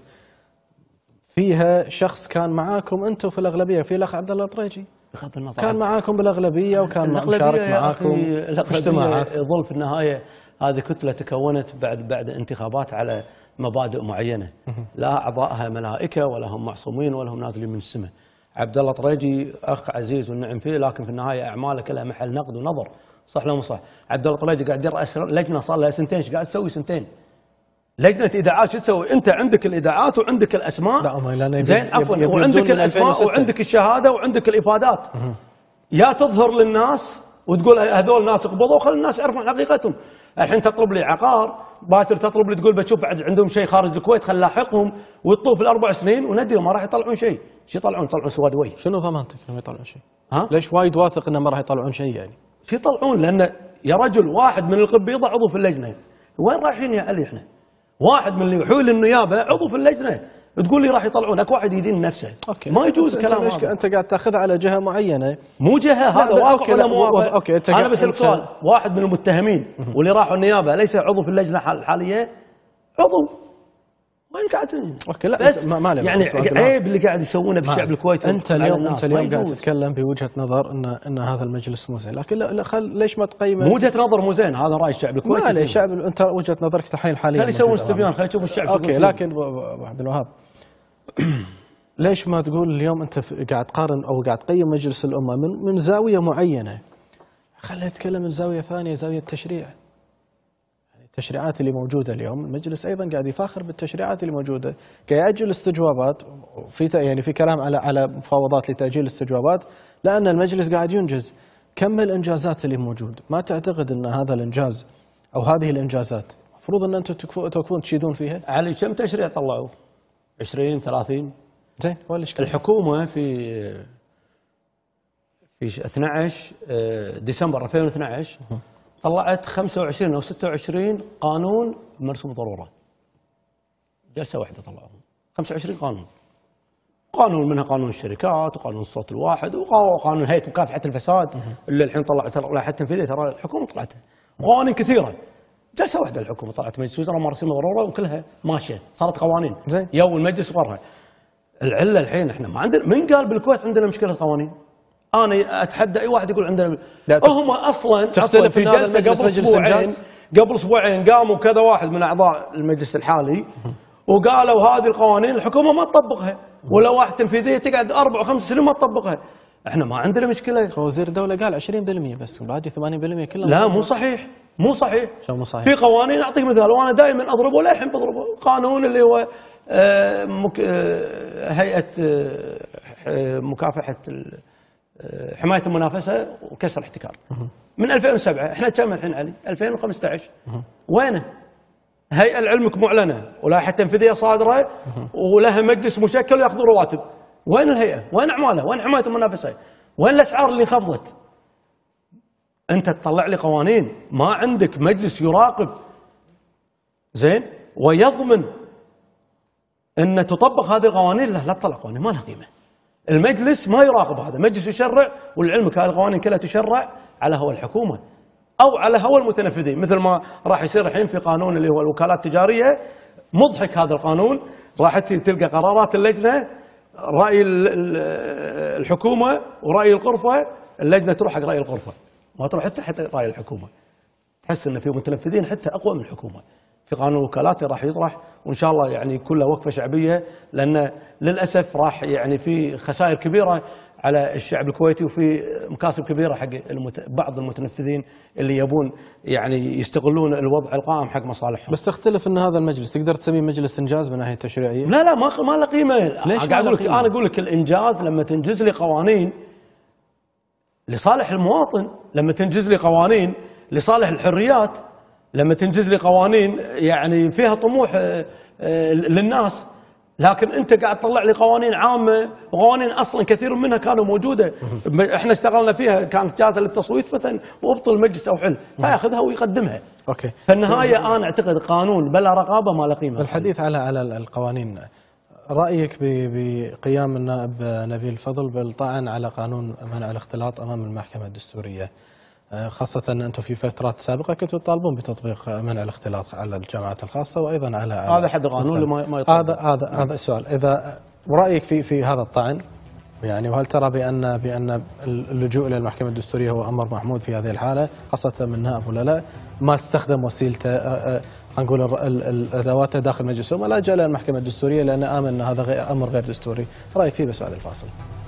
فيها شخص كان معاكم انتم في الاغلبيه، في الاخ عبد الله الطريجي كان معاكم بالاغلبيه وكان مشارك معاكم في اجتماعات. يظل في النهايه هذه كتله تكونت بعد انتخابات على مبادئ معينه، لا اعضائها ملائكه ولا هم معصومين ولا هم نازلين من السماء. عبد الله الطريجي اخ عزيز والنعم فيه، لكن في النهايه اعماله كلها محل نقد ونظر، صح لو مو صح؟ عبد الله الطريجي قاعد يرأس لجنه صار لها سنتين، ايش قاعد تسوي سنتين؟ لجنه ايداعات شو تسوي؟ انت عندك الايداعات وعندك الاسماء، زين عفوا، وعندك الاسماء وعندك الشهاده وعندك الافادات. يا تظهر للناس وتقول هذول ناس قبضوا وخلي الناس يعرفون حقيقتهم. الحين تطلب لي عقار، باكر تطلب لي تقول بشوف بعد عندهم شيء خارج الكويت خل لاحقهم ويطلبوا في الاربع سنين وندري ما راح يطلعون شيء. شو يطلعون سواد وجه. شنو ضمانتك انهم يطلعون شيء؟ ها؟ ليش وايد واثق انهم ما راح يطلعون شيء يعني؟ شو يطلعون؟ لان يا رجل واحد من القبيضه عضو في اللجنه، وين رايحين يا علي احنا؟ واحد من اللي يحول النيابه عضو في اللجنه، تقول لي راح يطلعون، اكو واحد يدين نفسه. أوكي. ما يجوز الكلام هذا. انت قاعد تاخذ على جهه معينه، مو جهه، هذا واقع ولا مو واقع؟ اوكي انا بسالك سؤال، واحد من المتهمين واللي راحوا النيابه ليس عضو في اللجنه الحاليه؟ عضو. وين قاعد؟ اوكي لا بس ما يعني عيب اللي قاعد يسوونه بالشعب الكويتي. انت اليوم قاعد تتكلم بوجهه نظر ان هذا المجلس مو زين، لكن ليش ما تقيمه؟ مو وجهه نظر مو زين، هذا راي الشعب الكويتي. ما الشعب، انت وجهه نظرك الحين حاليا خلي يسوون استبيان، خلي يشوفوا الشعب. اوكي لكن ابو عبد الوهاب ليش ما تقول اليوم انت قاعد تقارن او قاعد تقيم مجلس الامه من زاويه معينه؟ خلينا نتكلم من زاويه ثانيه، زاويه التشريع. التشريعات اللي موجوده اليوم، المجلس ايضا قاعد يفاخر بالتشريعات اللي موجوده، قاعد ياجل استجوابات، يعني في كلام على مفاوضات لتاجيل الاستجوابات، لان المجلس قاعد ينجز. كم الانجازات اللي موجود، ما تعتقد ان هذا الانجاز او هذه الانجازات المفروض ان انتم توقفون تشيدون فيها. علي كم تشريع طلعوا؟ 20 30. زين، وين الاشكال؟ الحكومه في 12 ديسمبر 2012 طلعت 25 او 26 قانون مرسوم ضروره. جلسه واحده طلعوهم 25 قانون. قانون منها قانون الشركات، وقانون الصوت الواحد، وقانون هيئه مكافحه الفساد اللي الحين طلعت لائحه تنفيذيه، ترى الحكومه طلعتها. قوانين كثيره. جلسه واحده الحكومه طلعت مجلس وزراء مرسوم ضروره وكلها ماشيه، صارت قوانين. زين. يو المجلس وغيرها. العله الحين احنا ما عندنا، من قال بالكويت عندنا مشكله قوانين؟ انا اتحدى اي واحد يقول عندنا. هم اصلا تختلف في جلسه قبل اسبوعين قاموا كذا واحد من اعضاء المجلس الحالي وقالوا هذه القوانين الحكومه ما تطبقها، ولا واحد تنفيذيه تقعد 4 و5 سنين ما تطبقها. احنا ما عندنا مشكله. وزير الدوله قال 20% بس، والباقي 80% كلها. لا مو صحيح، مو صحيح. شو مو صحيح؟ في قوانين، اعطيك مثال وانا دائما اضربه للحين بضربه، قانون اللي هو هيئه مكافحه حمايه المنافسه وكسر الاحتكار من 2007. احنا كم الحين علي؟ 2015. وينه؟ هيئه لعلمك معلنه ولائحه تنفيذيه صادره ولها مجلس مشكل وياخذون رواتب. وين الهيئه؟ وين اعمالها؟ وين حمايه المنافسه؟ وين الاسعار اللي انخفضت؟ انت تطلع لي قوانين ما عندك مجلس يراقب زين ويضمن ان تطبق هذه القوانين. لا تطلع قوانين ما لها قيمه. المجلس ما يراقب هذا، مجلس يشرع، ولعلمك هذه القوانين كلها تشرع على هوى الحكومه او على هوى المتنفذين، مثل ما راح يصير الحين في قانون اللي هو الوكالات التجاريه. مضحك هذا القانون، راح تلقى قرارات اللجنه راي الحكومه وراي الغرفه، اللجنه تروح حق راي الغرفه ما تروح حتى راي الحكومه. تحس ان في متنفذين حتى اقوى من الحكومه. في قانون الوكالات راح يطرح وان شاء الله يعني كله وقفه شعبيه، لان للاسف راح يعني في خسائر كبيره على الشعب الكويتي وفي مكاسب كبيره حق بعض المتنفذين اللي يبون يعني يستغلون الوضع القائم حق مصالحهم. بس تختلف ان هذا المجلس تقدر تسميه مجلس انجاز من ناحيه تشريعيه؟ لا ما له قيمه. ليش قاعد اقول لك؟ انا اقول لك الانجاز لما تنجز لي قوانين لصالح المواطن، لما تنجز لي قوانين لصالح الحريات، لما تنجز لي قوانين يعني فيها طموح للناس. لكن انت قاعد تطلع لي قوانين عامه، وقوانين اصلا كثير منها كانوا موجوده احنا اشتغلنا فيها، كانت جاهزه للتصويت مثلا وابطل المجلس او حل، فياخذها ويقدمها. اوكي. في النهايه انا اعتقد قانون بلا رقابه ما له قيمه. الحديث على القوانين، رايك بقيام النائب نبيل فضل بالطعن على قانون منع الاختلاط امام المحكمه الدستوريه، خاصة أن أنتم في فترات سابقة كنتوا تطالبون بتطبيق منع الاختلاط على الجامعات الخاصة وأيضا على هذا حد القانون اللي ما يطبق. هذا السؤال. إذا رأيك في هذا الطعن يعني، وهل ترى بأن اللجوء إلى المحكمة الدستورية هو أمر محمود في هذه الحالة خاصة من نائب ولا لا؟ ما استخدم وسيلته خلينا نقول الأدوات داخل مجلس الأمة، لا جاء إلى المحكمة الدستورية لأن آمن أن هذا أمر غير دستوري. رأيك فيه بس بعد الفاصل.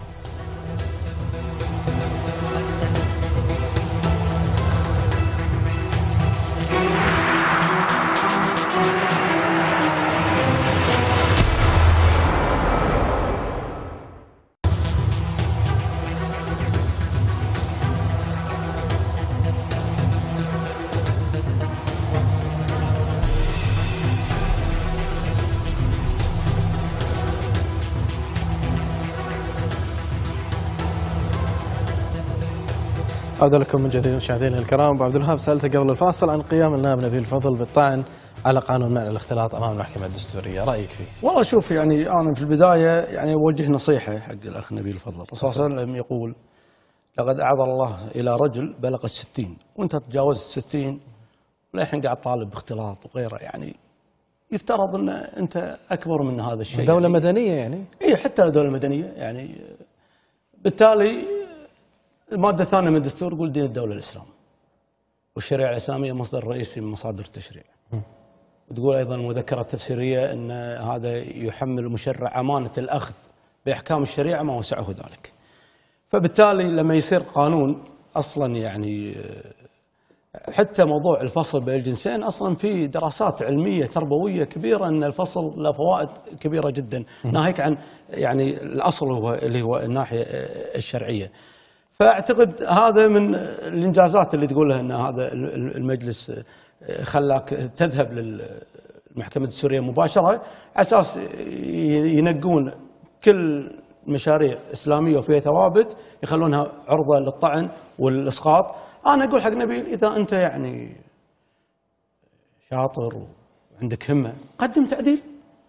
عود لكم من جديد مشاهدينا الكرام. ابو عبد الوهاب، سالته قبل الفاصل عن قيام النائب نبيل فضل بالطعن على قانون منع الاختلاط امام المحكمه الدستوريه، رايك فيه؟ والله شوف، يعني انا في البدايه يعني اوجه نصيحه حق الاخ نبيل فضل. الرسول صلى الله عليه وسلم يقول: لقد اعذر الله الى رجل بلغ 60، وانت تجاوزت 60 وللحين قاعد طالب باختلاط وغيره. يعني يفترض ان انت اكبر من هذا الشيء. دوله مدنيه يعني؟ اي حتى دوله مدنيه يعني. بالتالي المادة الثانية من الدستور تقول دين الدولة الإسلام، والشريعة الإسلامية مصدر رئيسي من مصادر التشريع. وتقول أيضا المذكرة التفسيرية أن هذا يحمل المشرع أمانة الأخذ بأحكام الشريعة ما وسعه ذلك. فبالتالي لما يصير قانون أصلا يعني حتى موضوع الفصل بين الجنسين أصلا في دراسات علمية تربوية كبيرة أن الفصل له فوائد كبيرة جدا، ناهيك عن يعني الأصل هو اللي هو الناحية الشرعية. فاعتقد هذا من الانجازات اللي تقولها ان هذا المجلس خلاك تذهب للمحكمة الدستورية مباشرة على أساس ينقون كل مشاريع إسلامية وفيها ثوابت يخلونها عرضة للطعن والإسقاط. أنا أقول حق نبيل إذا أنت يعني شاطر وعندك همة قدم تعديل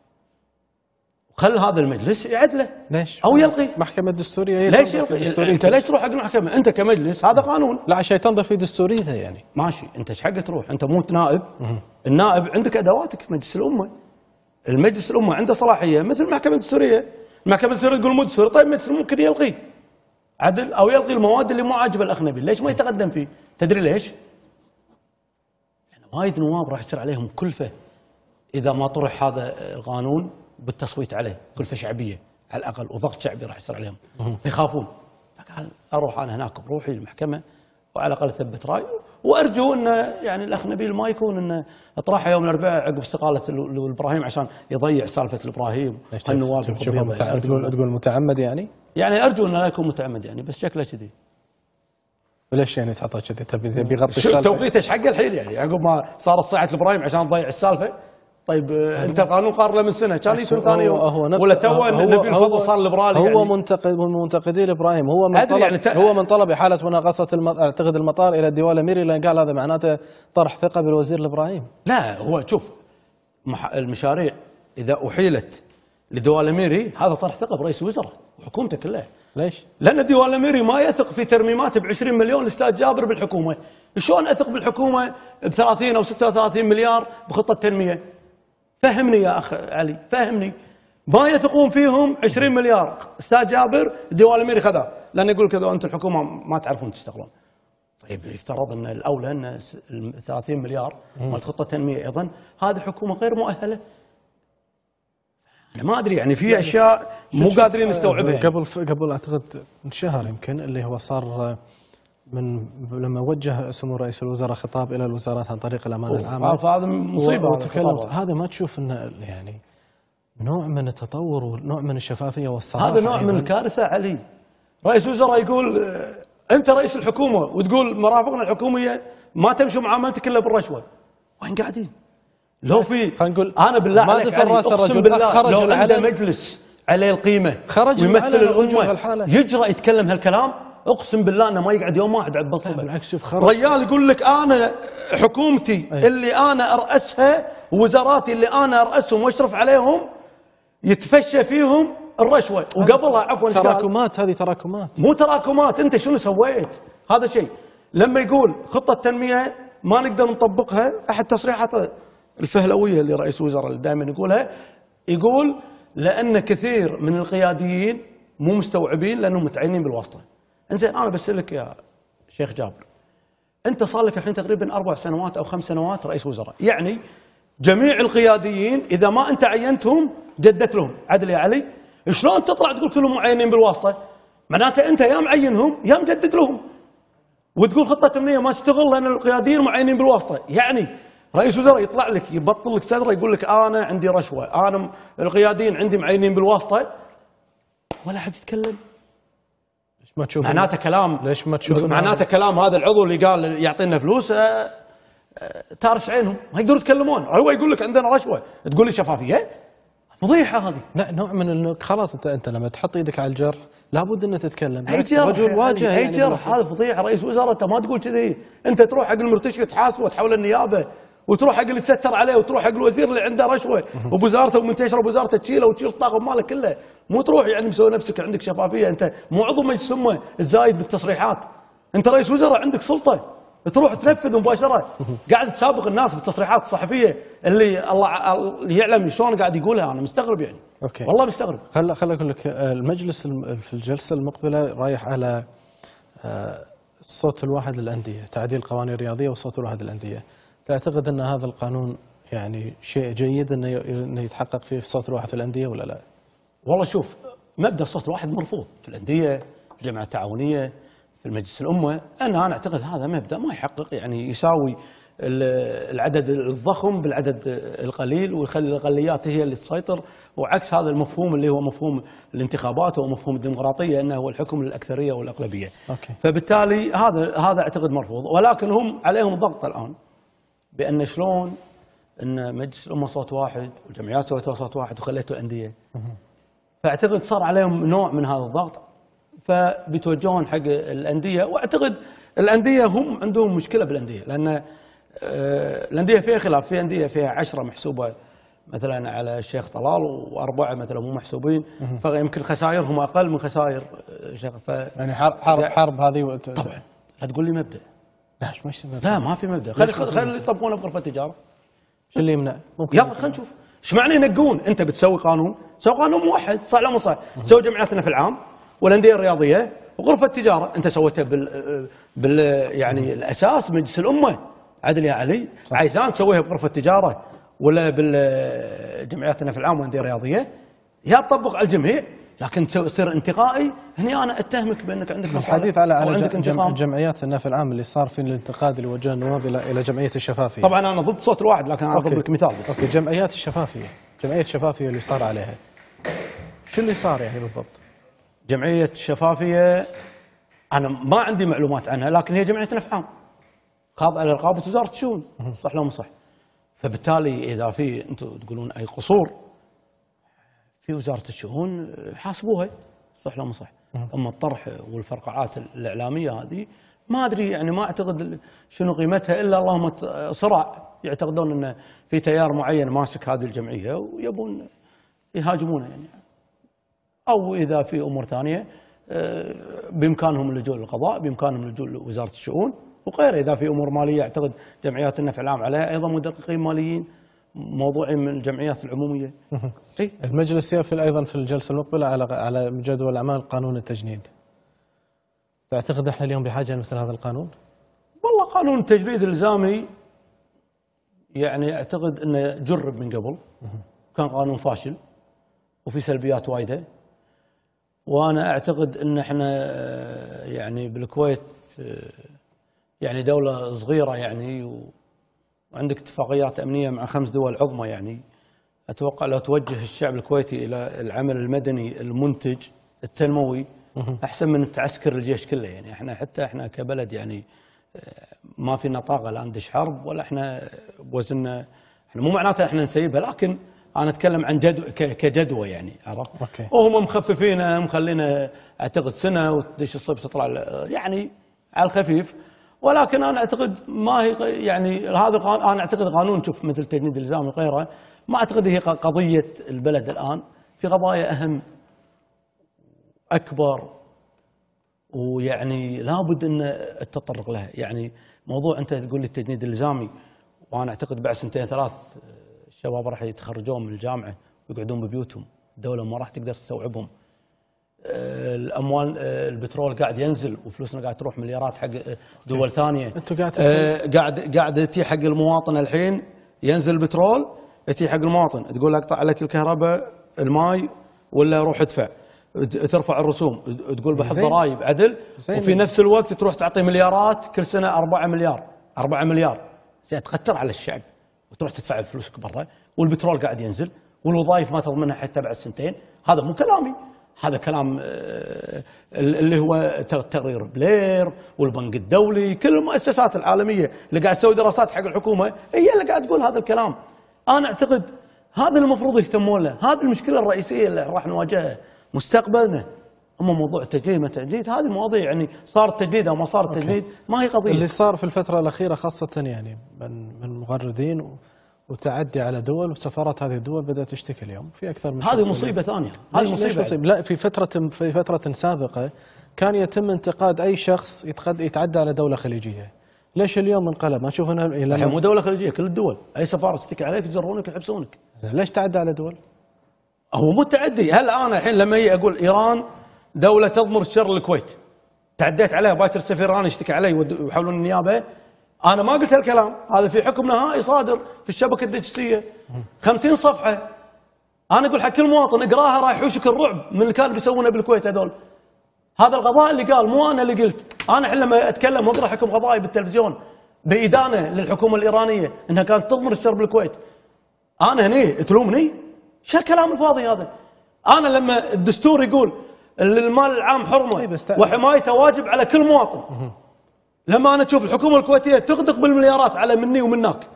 وخل هذا المجلس يعدله. ليش؟ أو يلغي. محكمة دستورية ليش يلغي؟ أنت ليش تروح حق المحكمة؟ أنت كمجلس هذا قانون. لا عشان تنظر في دستوريته يعني. ماشي، أنت ايش حق تروح؟ أنت مو نائب. النائب عندك أدواتك في مجلس الأمة. المجلس الأمة عنده صلاحية مثل المحكمة الدستورية. المحكمة الدستورية تقول مو دستوري، طيب المجلس ممكن يلغي عدل أو يلغي المواد اللي مو عاجبة الأخ نبيل. ليش ما يتقدم فيه؟ تدري ليش؟ لأن وايد نواب راح يصير عليهم كلفة إذا ما طرح هذا القانون بالتصويت عليه، كلفة شعبية على الأقل وضغط شعبي راح يصير عليهم فيخافون. فقال أروح أنا هناك بروحي المحكمة وعلى الأقل أثبت رأي، وأرجو أن يعني الأخ نبيل ما يكون أنه أطرحها يوم الأربعاء عقب استقالة الإبراهيم عشان يضيع سالفة الإبراهيم والنواب. تقول متعمد يعني؟ يعني أرجو أنه لا يكون متعمد يعني، بس شكله كذي. وليش يعني تحطها كذي؟ تبي يغطي السالفة؟ توقيته ايش حقه الحين يعني عقب ما صارت صيعة الإبراهيم عشان تضيع السالفة؟ طيب انت القانون قار له من سنه كان يكون ثاني يوم ولا تو نبيل الفضل صار ليبرالي. هو يعني منتقد من منتقدي الابراهيم. هو من طلب احاله مناقصه اعتقد المطار الى الديوان الاميري لان قال هذا معناته طرح ثقه بالوزير الابراهيم. لا هو شوف المشاريع اذا احيلت للديوان الاميري هذا طرح ثقه برئيس الوزراء وحكومته كلها. ليش؟ لان الديوان الاميري ما يثق في ترميمات ب20 مليون الاستاذ جابر بالحكومه. شلون اثق بالحكومه ب30 او 36 مليار بخطه تنميه؟ فهمني يا اخ علي، فهمني. ما يثقون فيهم 20 مليار استاذ جابر الديوان الاميري خذاه لان يقول كذا انتم الحكومه ما تعرفون تشتغلون. طيب يفترض ان الاولى ان 30 مليار مالت خطه تنميه ايضا هذه حكومه غير مؤهله. انا ما ادري يعني في اشياء مو قادرين نستوعبها. قبل اعتقد شهر يمكن اللي هو صار من لما وجه سمو رئيس الوزراء خطاب الى الوزارات عن طريق الامانه العامه. فهذا مصيبه. هذا ما تشوف انه يعني نوع من التطور ونوع من الشفافيه والصراحه؟ هذا نوع من الكارثه علي. رئيس وزراء يقول انت رئيس الحكومه وتقول مرافقنا الحكوميه ما تمشوا معاملتك الا بالرشوه. وين قاعدين؟ لو في انا بالله عليك اقسم بالله لو عنده مجلس عليه القيمه ويمثل الامه يجرأ يتكلم هالكلام اقسم بالله انه ما يقعد يوم واحد على بلصبه. بالعكس شوف رجال يقول لك انا حكومتي اللي انا ارأسها ووزاراتي اللي انا ارأسهم واشرف عليهم يتفشى فيهم الرشوه وقبلها عفوا تراكمات. هذه تراكمات مو تراكمات. انت شنو سويت؟ هذا شيء. لما يقول خطه تنميه ما نقدر نطبقها، احد تصريحاته الفهلويه اللي رئيس الوزراء اللي دائما يقولها يقول لان كثير من القياديين مو مستوعبين لانهم متعينين بالواسطه. انزين انا بسألك يا شيخ جابر، انت صار لك الحين تقريبا 4 سنوات او 5 سنوات رئيس وزراء، يعني جميع القياديين اذا ما انت عينتهم جدت لهم، عدل يا علي؟ شلون تطلع تقول كلهم معينين بالواسطه؟ معناته انت يا معينهم يا مجدد لهم. وتقول خطه تنميه ما تشتغل لان القياديين معينين بالواسطه، يعني رئيس وزراء يطلع لك يبطل لك صدره يقول لك انا عندي رشوه، انا القياديين عندي معينين بالواسطه، ولا حد يتكلم. ما تشوف معناته كلام. ليش ما تشوف معناته كلام هذا العضو اللي قال يعطينا فلوس تارس عينهم ما يقدروا يتكلمون. هو يقول لك عندنا رشوه تقول لي شفافيه؟ فضيحه هذه. لا نوع من انه خلاص انت لما تحط ايدك على الجرح لابد انك تتكلم. رجل واجه يعني جرح. هذا فضيحه. رئيس وزراء انت ما تقول كذي. انت تروح حق المرتشي تحاسبه وتحول النيابه وتروح حق اللي تستر عليه وتروح حق الوزير اللي عنده رشوه وبوزارته ومنتشره بوزارته تشيله وتشيل الطاقم ماله كله. مو تروح يعني مسوي نفسك عندك شفافيه. انت مو عضو مجلس امه الزايد بالتصريحات. انت رئيس وزراء عندك سلطه تروح تنفذ مباشره. قاعد تسابق الناس بالتصريحات الصحفيه اللي الله يعلم شلون قاعد يقولها. انا مستغرب يعني. أوكي. والله مستغرب. خل اقول لك المجلس في الجلسه المقبله رايح على الصوت الواحد للانديه، تعديل القوانين الرياضيه والصوت الواحد للانديه. تعتقد ان هذا القانون يعني شيء جيد انه يتحقق فيه في الصوت الواحد في الانديه ولا لا؟ والله شوف، مبدا الصوت الواحد مرفوض في الانديه، في الجمعيه التعاونيه، في المجلس الامه. انا اعتقد هذا مبدا ما يحقق يعني يساوي العدد الضخم بالعدد القليل ويخلي الاقليات هي اللي تسيطر، وعكس هذا المفهوم اللي هو مفهوم الانتخابات ومفهوم الديمقراطيه انه هو الحكم للاكثريه والاغلبيه. أوكي. فبالتالي هذا اعتقد مرفوض، ولكن هم عليهم ضغط الان بان شلون ان مجلس الامه صوت واحد والجمعيات سويتوا صوت واحد وخليتوا انديه. فاعتقد صار عليهم نوع من هذا الضغط، فبيتوجهون حق الانديه. واعتقد الانديه هم عندهم مشكله بالانديه، لان الانديه فيها خلاف، في انديه فيها 10 محسوبه مثلا على الشيخ طلال و4 مثلا مو محسوبين، فيمكن خسائرهم اقل من خسائر الشيخ. يعني حرب هذه طبعا لا تقول لي مبدا. لا مش مبدا. لا ما في مبدا. خلي يطبقونه بغرفه التجاره. شو اللي يمنع؟ يلا خلينا نشوف. ايش معنى ينقون؟ انت بتسوي قانون، سوي قانون موحد، صح ولا مو صح؟ سوي جمعياتنا في العام والانديه الرياضيه وغرفه التجاره، انت سويتها بال يعني الاساس مجلس الامه. عدل يا علي، عايزان تسويها بغرفه التجاره ولا بالجمعياتنا في العام والانديه الرياضيه، يا تطبق على الجميع، لكن تصير انتقائي. هني انا اتهمك بانك عندك الحديث على جمعيات النفع العام اللي صار في الانتقاد اللي وجه النواب الى جمعيه الشفافيه. طبعا انا ضد صوت الواحد، لكن انا اضرب لك مثال بس. اوكي، جمعيات الشفافيه، جمعيه الشفافيه اللي صار عليها شو اللي صار يعني بالضبط؟ جمعيه الشفافيه انا ما عندي معلومات عنها، لكن هي جمعيه نفع عام خاضعه لرقابه وزاره الشؤون، صح ولا مو صح؟ فبالتالي اذا في انتم تقولون اي قصور في وزاره الشؤون حاسبوها، صح ولا مو صح؟ اما الطرح والفرقعات الاعلاميه هذه ما ادري، يعني ما اعتقد شنو قيمتها، الا اللهم صراع يعتقدون ان في تيار معين ماسك هذه الجمعيه ويبون يهاجمونه يعني. او اذا في امور ثانيه بامكانهم اللجوء للقضاء، بامكانهم اللجوء لوزاره الشؤون وغيره. اذا في امور ماليه اعتقد جمعيات النفع العام عليها ايضا مدققين ماليين موضوعين من الجمعيات العموميه. المجلس يقفل ايضا في الجلسه المقبله على جدول الاعمال قانون التجنيد. تعتقد احنا اليوم بحاجه لمثل هذا القانون؟ والله قانون التجنيد الالزامي يعني اعتقد انه جرب من قبل، كان قانون فاشل وفي سلبيات وايده. وانا اعتقد ان احنا يعني بالكويت يعني دوله صغيره يعني وعندك اتفاقيات امنيه مع 5 دول عظمى، يعني اتوقع لو توجه الشعب الكويتي الى العمل المدني المنتج التنموي احسن من تعسكر الجيش كله. يعني احنا كبلد يعني ما فينا طاقه لا ندش حرب ولا احنا بوزننا، احنا مو معناته احنا نسيبها، لكن انا اتكلم عن كجدوى يعني، عرفت؟ وهم مخففينها مخلينا اعتقد سنه وتدش الصيف تطلع يعني على الخفيف. ولكن انا اعتقد ما هي يعني هذا انا اعتقد قانون شوف مثل التجنيد الالزامي وغيره، ما اعتقد هي قضيه البلد الان، في قضايا اهم اكبر ويعني لابد ان التطرق لها. يعني موضوع انت تقول لي التجنيد الالزامي، وانا اعتقد بعد 2 3 الشباب راح يتخرجون من الجامعه ويقعدون ببيوتهم، الدوله ما راح تقدر تستوعبهم. الاموال البترول قاعد ينزل وفلوسنا قاعد تروح مليارات حق دول ثانيه. انتم قاعد تي حق المواطن الحين، ينزل البترول تي حق المواطن تقول له اقطع عليك الكهرباء الماي ولا روح ادفع، ترفع الرسوم، تقول بحط ضرائب عدل، وفي نفس الوقت تروح تعطي مليارات كل سنه 4 مليار زين تقتر على الشعب وتروح تدفع فلوسك برا، والبترول قاعد ينزل والوظائف ما تضمنها حتى بعد 2 سنين. هذا مو كلامي، هذا كلام اللي هو تقرير بلير والبنك الدولي، كل المؤسسات العالميه اللي قاعد تسوي دراسات حق الحكومه هي اللي قاعد تقول هذا الكلام. انا اعتقد هذا المفروض يهتمون له، هذه المشكله الرئيسيه اللي راح نواجهها مستقبلنا. اما موضوع التجنيد ما تجنيد هذه مواضيع يعني صار التجنيد او ما صار التجنيد ما هي قضيه. اللي صار في الفتره الاخيره خاصه يعني من مغردين وتعدي على دول، وسفارات هذه الدول بدأت تشتكي اليوم في أكثر من هذه مصيبة ثانية. هذه مصيبة. لا، في فترة سابقة كان يتم انتقاد أي شخص يتعدى على دولة خليجية. ليش اليوم انقلب؟ ما تشوف الحين مو دولة خليجية، كل الدول أي سفارة تشتكي عليك يجرونك يحبسونك. ليش تعدى على دول؟ هو مو تعدي. هل أنا الحين لما أقول إيران دولة تضمر الشر للكويت تعديت عليها باكر السفير الإيراني يشتكي علي ويحولون النيابة؟ أنا ما قلت هالكلام، هذا في حكم نهائي صادر في الشبكة الدجسية 50 صفحة. أنا أقول حق كل مواطن اقراها راح يحوشك الرعب من اللي كانوا بيسوونه بالكويت هذول. هذا القضاء اللي قال، مو أنا اللي قلت. أنا الحين لما أتكلم وأقرأ حكم قضائي بالتلفزيون بإدانة للحكومة الإيرانية أنها كانت تضمر الشر بالكويت، أنا هني تلومني؟ شو الكلام الفاضي هذا؟ أنا لما الدستور يقول المال العام حرمة وحمايته واجب على كل مواطن، لما انا اشوف الحكومه الكويتيه تغدق بالمليارات على مني ومنك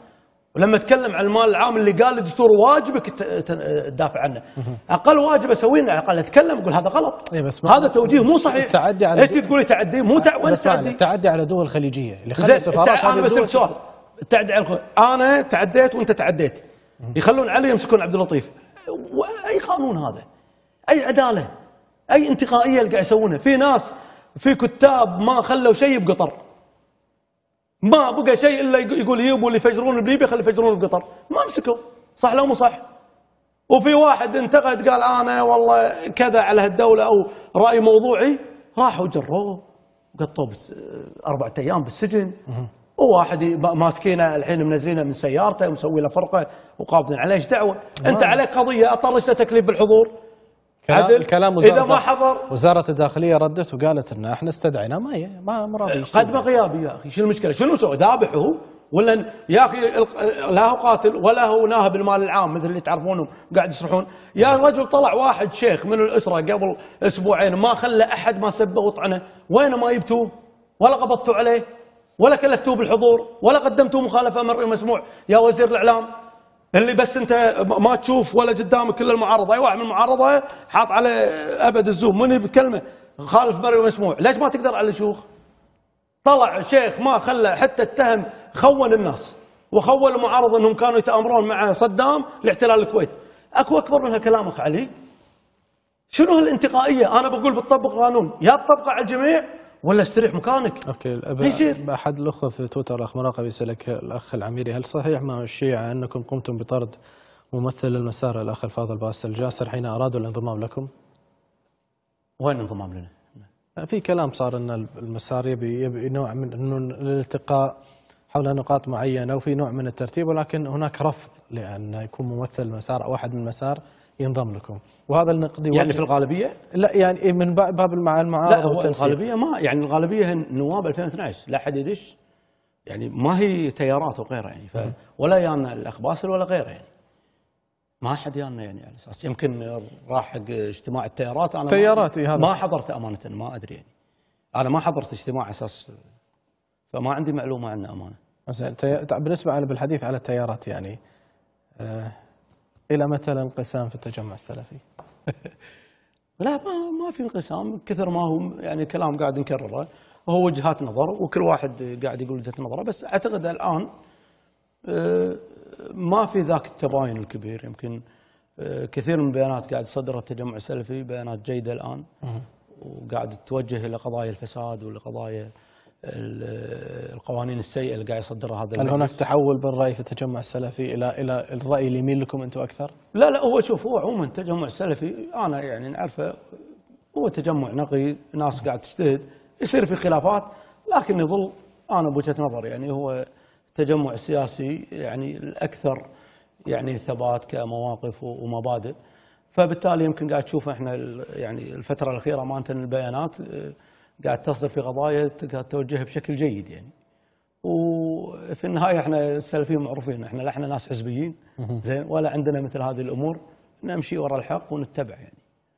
ولما اتكلم عن المال العام اللي قال الدستور واجبك تدافع عنه. اقل واجب اسويه على الاقل اتكلم اقول هذا غلط. بس هذا توجيه مو صحيح. التعدي على انت تقولي تعدي مو وين التعدي؟ التعدي على دول خليجيه اللي خلى السفارات انا بسالك سؤال. التعدي على انا تعديت وانت تعديت، يخلون علي يمسكون عبد اللطيف. اي قانون هذا؟ اي عداله؟ اي انتقائيه اللي قاعد يسوونها؟ في ناس في كتاب ما خلوا شيء بقطر، ما بقى شيء الا يقول يبوا اللي يفجرون بليبيا خلي يفجرون بقطر، ما مسكوا. صح لو مو صح؟ وفي واحد انتقد قال انا والله كذا على هالدوله او راي موضوعي، راحوا جروه قطوه 4 ايام بالسجن. وواحد ماسكينه الحين منزلينه من سيارته ومسوي له فرقه وقابضين عليه. ايش دعوه؟ انت عليك قضيه اطرش له تكليف بالحضور. الكلام اذا ما حضر وزاره الداخليه ردت وقالت ان احنا استدعينا ما راضي قدم غيابي. يا اخي شنو المشكله؟ شنو سوى؟ ذابحه ولا يا اخي لا هو قاتل ولا هو ناهب المال العام مثل اللي تعرفونهم قاعد يصرحون. يا رجل طلع واحد شيخ من الاسره قبل اسبوعين ما خلى احد ما سبه وطعنه، وين ما جبتوه ولا قبضتوا عليه ولا كلفتوه بالحضور ولا قدمتوه مخالفه مرئي مسموع يا وزير الاعلام. اللي بس انت ما تشوف ولا قدامك كل المعارضه، اي واحد من المعارضه حاط على ابد الزوم من بكلمه خالف مرئي مسموع، ليش ما تقدر على الشيوخ؟ طلع شيخ ما خلى حتى اتهم، خون الناس وخون المعارضه انهم كانوا يتامرون مع صدام لاحتلال الكويت. اكو اكبر من هالكلام اخ علي؟ شنو هالانتقائيه؟ انا بقول بتطبق قانون، يا تطبقه على الجميع ولا استريح مكانك. اوكي. احد الاخوه في تويتر الاخ مراقب يسالك الاخ العميري، هل صحيح مع الشيعه انكم قمتم بطرد ممثل المسار الاخ الفاضل باسل الجاسر حين ارادوا الانضمام لكم؟ وين انضمام لنا؟ في كلام صار ان المسار يبي نوع من انه الالتقاء حول نقاط معينه وفي نوع من الترتيب، ولكن هناك رفض لان يكون ممثل المسار او واحد من المسار ينضم لكم، وهذا النقد يعني في الغالبيه؟ لا يعني من باب المعارضه. لا هو الغالبيه ما يعني الغالبيه نواب 2012 لا احد يدش، يعني ما هي تيارات وغيرها يعني ولا يانا الاخ باسل ولا غيره يعني ما حد يانا يعني على اساس يمكن راح حق اجتماع التيارات. انا تيارات ما حضرت امانه ما ادري يعني انا ما حضرت اجتماع اساس فما عندي معلومه عنه امانه. زين بالنسبه بالحديث على التيارات يعني الى متى الانقسام في التجمع السلفي؟ لا ما في انقسام كثر ما هو يعني كلام قاعد نكرره، وهو وجهات نظر وكل واحد قاعد يقول وجهه نظره، بس اعتقد الان ما في ذاك التباين الكبير. يمكن كثير من البيانات قاعد تصدرها التجمع السلفي بيانات جيده الان وقاعد تتوجه الى قضايا الفساد والقضايا القوانين السيئه اللي قاعد يصدرها هذا. هل هناك تحول بالراي في التجمع السلفي الى الراي اللي يميل لكم انتم اكثر؟ لا هو شوف هو عموما التجمع السلفي انا يعني نعرفه هو تجمع نقي، ناس قاعد تجتهد، يصير في خلافات لكن يظل انا بوجهه نظري يعني هو التجمع السياسي يعني الاكثر يعني ثبات كمواقف ومبادئ. فبالتالي يمكن قاعد تشوف احنا يعني الفتره الاخيره امانه البيانات قاعد تصدر في قضايا قاعد توجهها بشكل جيد يعني. وفي النهايه احنا السلفيين معروفين احنا ناس حزبيين زين ولا عندنا مثل هذه الامور، نمشي وراء الحق ونتبع يعني.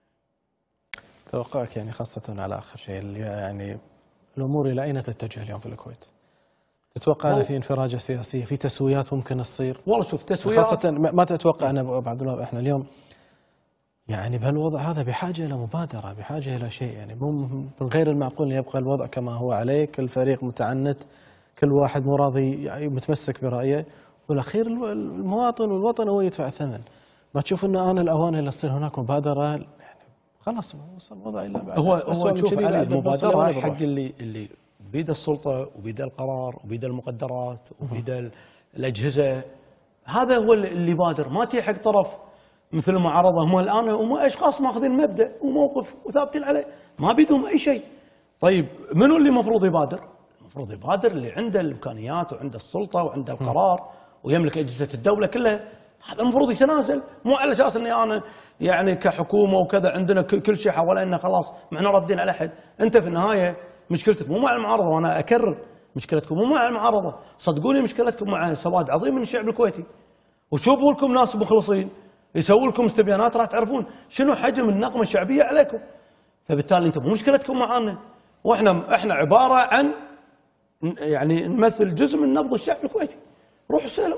توقعك يعني خاصه على اخر شيء يعني الامور الى اين تتجه اليوم في الكويت؟ تتوقع ان في انفراجه سياسيه، في تسويات ممكن تصير؟ والله شوف تسويات خاصه ما تتوقع ان بعد احنا اليوم يعني بهالوضع هذا بحاجه الى مبادره، بحاجه الى شيء يعني من غير المعقول ان يبقى الوضع كما هو عليه، كل فريق متعنت، كل واحد مو راضي يعني متمسك برايه، والاخير المواطن والوطن هو يدفع الثمن. ما تشوف ان ان الاوان الى تصير هناك مبادره يعني خلاص وصل الوضع الى بعد. هو شوف علي المبادره حق اللي بيد السلطه وبيد القرار وبيد المقدرات وبيد الاجهزه، هذا هو اللي يبادر، ما تي حق طرف مثل المعارضه. هم الان هم اشخاص ماخذين مبدا وموقف وثابتين عليه، ما بيدهم اي شيء. طيب منو اللي المفروض يبادر؟ المفروض يبادر اللي عنده الامكانيات وعنده السلطه وعنده القرار ويملك اجهزه الدوله كلها، هذا المفروض يتنازل، مو على اساس اني انا يعني كحكومه وكذا عندنا كل شيء حوالينا خلاص ما احنا رادين على احد. انت في النهايه مشكلتك مو مع المعارضه، وانا اكرر مشكلتكم مو مع المعارضه، صدقوني مشكلتكم مع سواد عظيم من الشعب الكويتي. وشوفوا لكم ناس مخلصين يسووا لكم استبيانات راح تعرفون شنو حجم النقمه الشعبيه عليكم. فبالتالي انتم مو مشكلتكم معانا، احنا عباره عن يعني نمثل جزء من نبض الشعب الكويتي. روحوا سالوا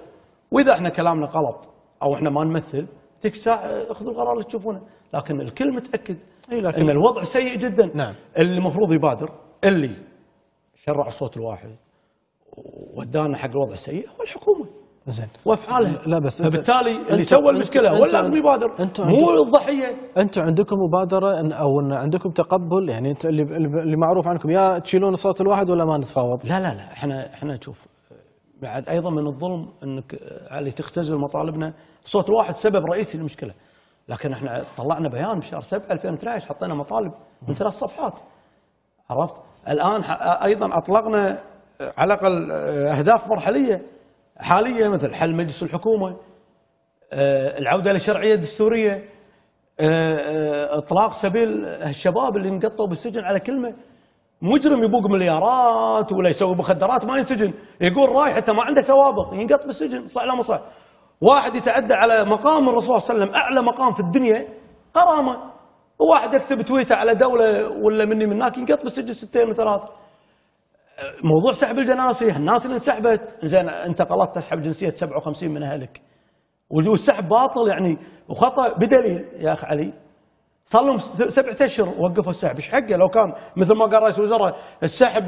واذا احنا كلامنا غلط او احنا ما نمثل، ذيك الساعه اخذوا القرار اللي تشوفونه، لكن الكل متاكد ان الوضع سيء جدا. نعم. اللي المفروض يبادر، اللي شرع الصوت الواحد ودانا حق الوضع السيء هو الحكومه. زين. وافعالها. لا بس فبالتالي اللي سوى المشكله هو اللي لازم يبادر، مو الضحيه. انتم عندكم مبادره او ان عندكم تقبل، يعني انت اللي معروف عنكم يا تشيلون الصوت الواحد ولا ما نتفاوض؟ لا لا لا، احنا نشوف بعد ايضا من الظلم انك علي تختزل مطالبنا. الصوت الواحد سبب رئيسي للمشكله، لكن احنا طلعنا بيان بشهر 7 2012 حطينا مطالب من 3 صفحات. عرفت؟ الان ايضا اطلقنا على الاقل اهداف مرحليه حاليه، مثل حل مجلس الحكومه، العوده للشرعيه الدستوريه، اطلاق سبيل الشباب اللي انقطوا بالسجن على كلمه. مجرم يبوق مليارات ولا يسوي مخدرات ما ينسجن، يقول راي حتى ما عنده سوابق ينقط بالسجن، صح لا مو صح؟ واحد يتعدى على مقام الرسول صلى الله عليه وسلم، اعلى مقام في الدنيا غرامه، وواحد يكتب تويته على دوله ولا مني منك ينقط بالسجن 2 و3. موضوع سحب الجناسي، الناس اللي انسحبت، زين انت غلطت تسحب جنسيه 57 من اهلك، والسحب باطل يعني وخطا بدليل يا اخ علي. صار لهم 7 اشهر وقفوا السحب، ايش حقه لو كان مثل ما قال رئيس الوزراء السحب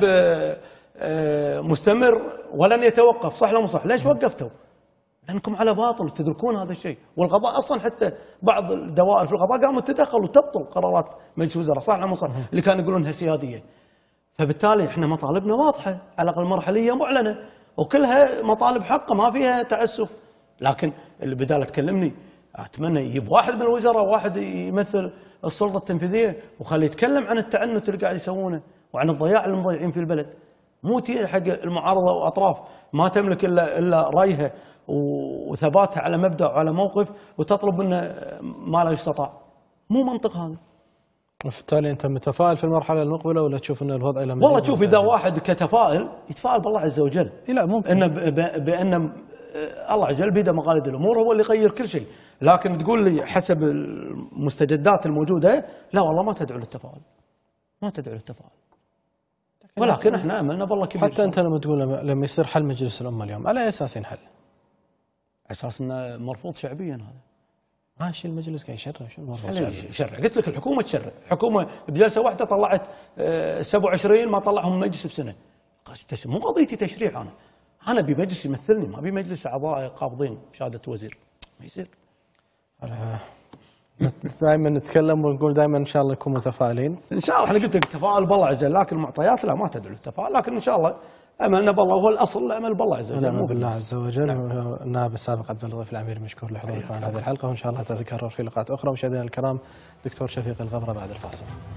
مستمر ولن يتوقف، صح ولا مو صح؟ ليش وقفتوا؟ لانكم على باطل، تدركون هذا الشيء، والقضاء اصلا حتى بعض الدوائر في القضاء قاموا تدخل وتبطل قرارات مجلس الوزراء، صح ولا مو صح؟ اللي كانوا يقولون انها سياديه. فبالتالي احنا مطالبنا واضحه على الاقل مرحليه معلنه، وكلها مطالب حقه ما فيها تعسف. لكن اللي بدال تكلمني اتمنى يجيب واحد من الوزراء، واحد يمثل السلطه التنفيذيه وخليه يتكلم عن التعنت اللي قاعد يسوونه وعن الضياع اللي مضيعين في البلد. مو حق المعارضه واطراف ما تملك الا رايها وثباتها على مبدا وعلى موقف وتطلب منه ما لا يستطاع. مو منطق هذا. وبالتالي انت متفائل في المرحله المقبله ولا تشوف ان الوضع الى والله شوف، اذا واحد كتفائل يتفائل بالله عز وجل. لا ممكن ان بان الله عز وجل بيده مقاليد الامور، هو اللي يغير كل شيء. لكن تقول لي حسب المستجدات الموجوده، لا والله ما تدعو للتفاؤل، ما تدعو للتفاؤل. ولكن احنا املنا بالله كبير. حتى انت لما تقول لما يصير حل مجلس الامه اليوم على اي اساس ينحل؟ على اساس انه مرفوض شعبيا هذا. ماشي المجلس قاعد يشرع، شو المرفوض شعبيا؟ يشرع، قلت لك الحكومه تشرع، الحكومه بجلسه واحده طلعت 27 ما طلعهم مجلس بسنه. مو قضيتي تشريع، انا ابي مجلس يمثلني، ما ابي مجلس اعضاء قابضين بشهاده وزير، ما يصير. دائما نتكلم ونقول دائما ان شاء الله نكون متفائلين. ان شاء الله، احنا قلت لك تفاؤل بالله عز وجل، لكن المعطيات لا ما تدعو للتفاؤل، لكن ان شاء الله املنا بالله، هو الاصل الامل بالله عز وجل. نعم بالله عز وجل. النائب السابق عبد اللطيف العميري مشكور لحضورك معنا هذه الحلقه، وان شاء الله تتكرر في لقاءات اخرى. مشاهدينا الكرام، دكتور شفيق الغبره بعد الفاصل.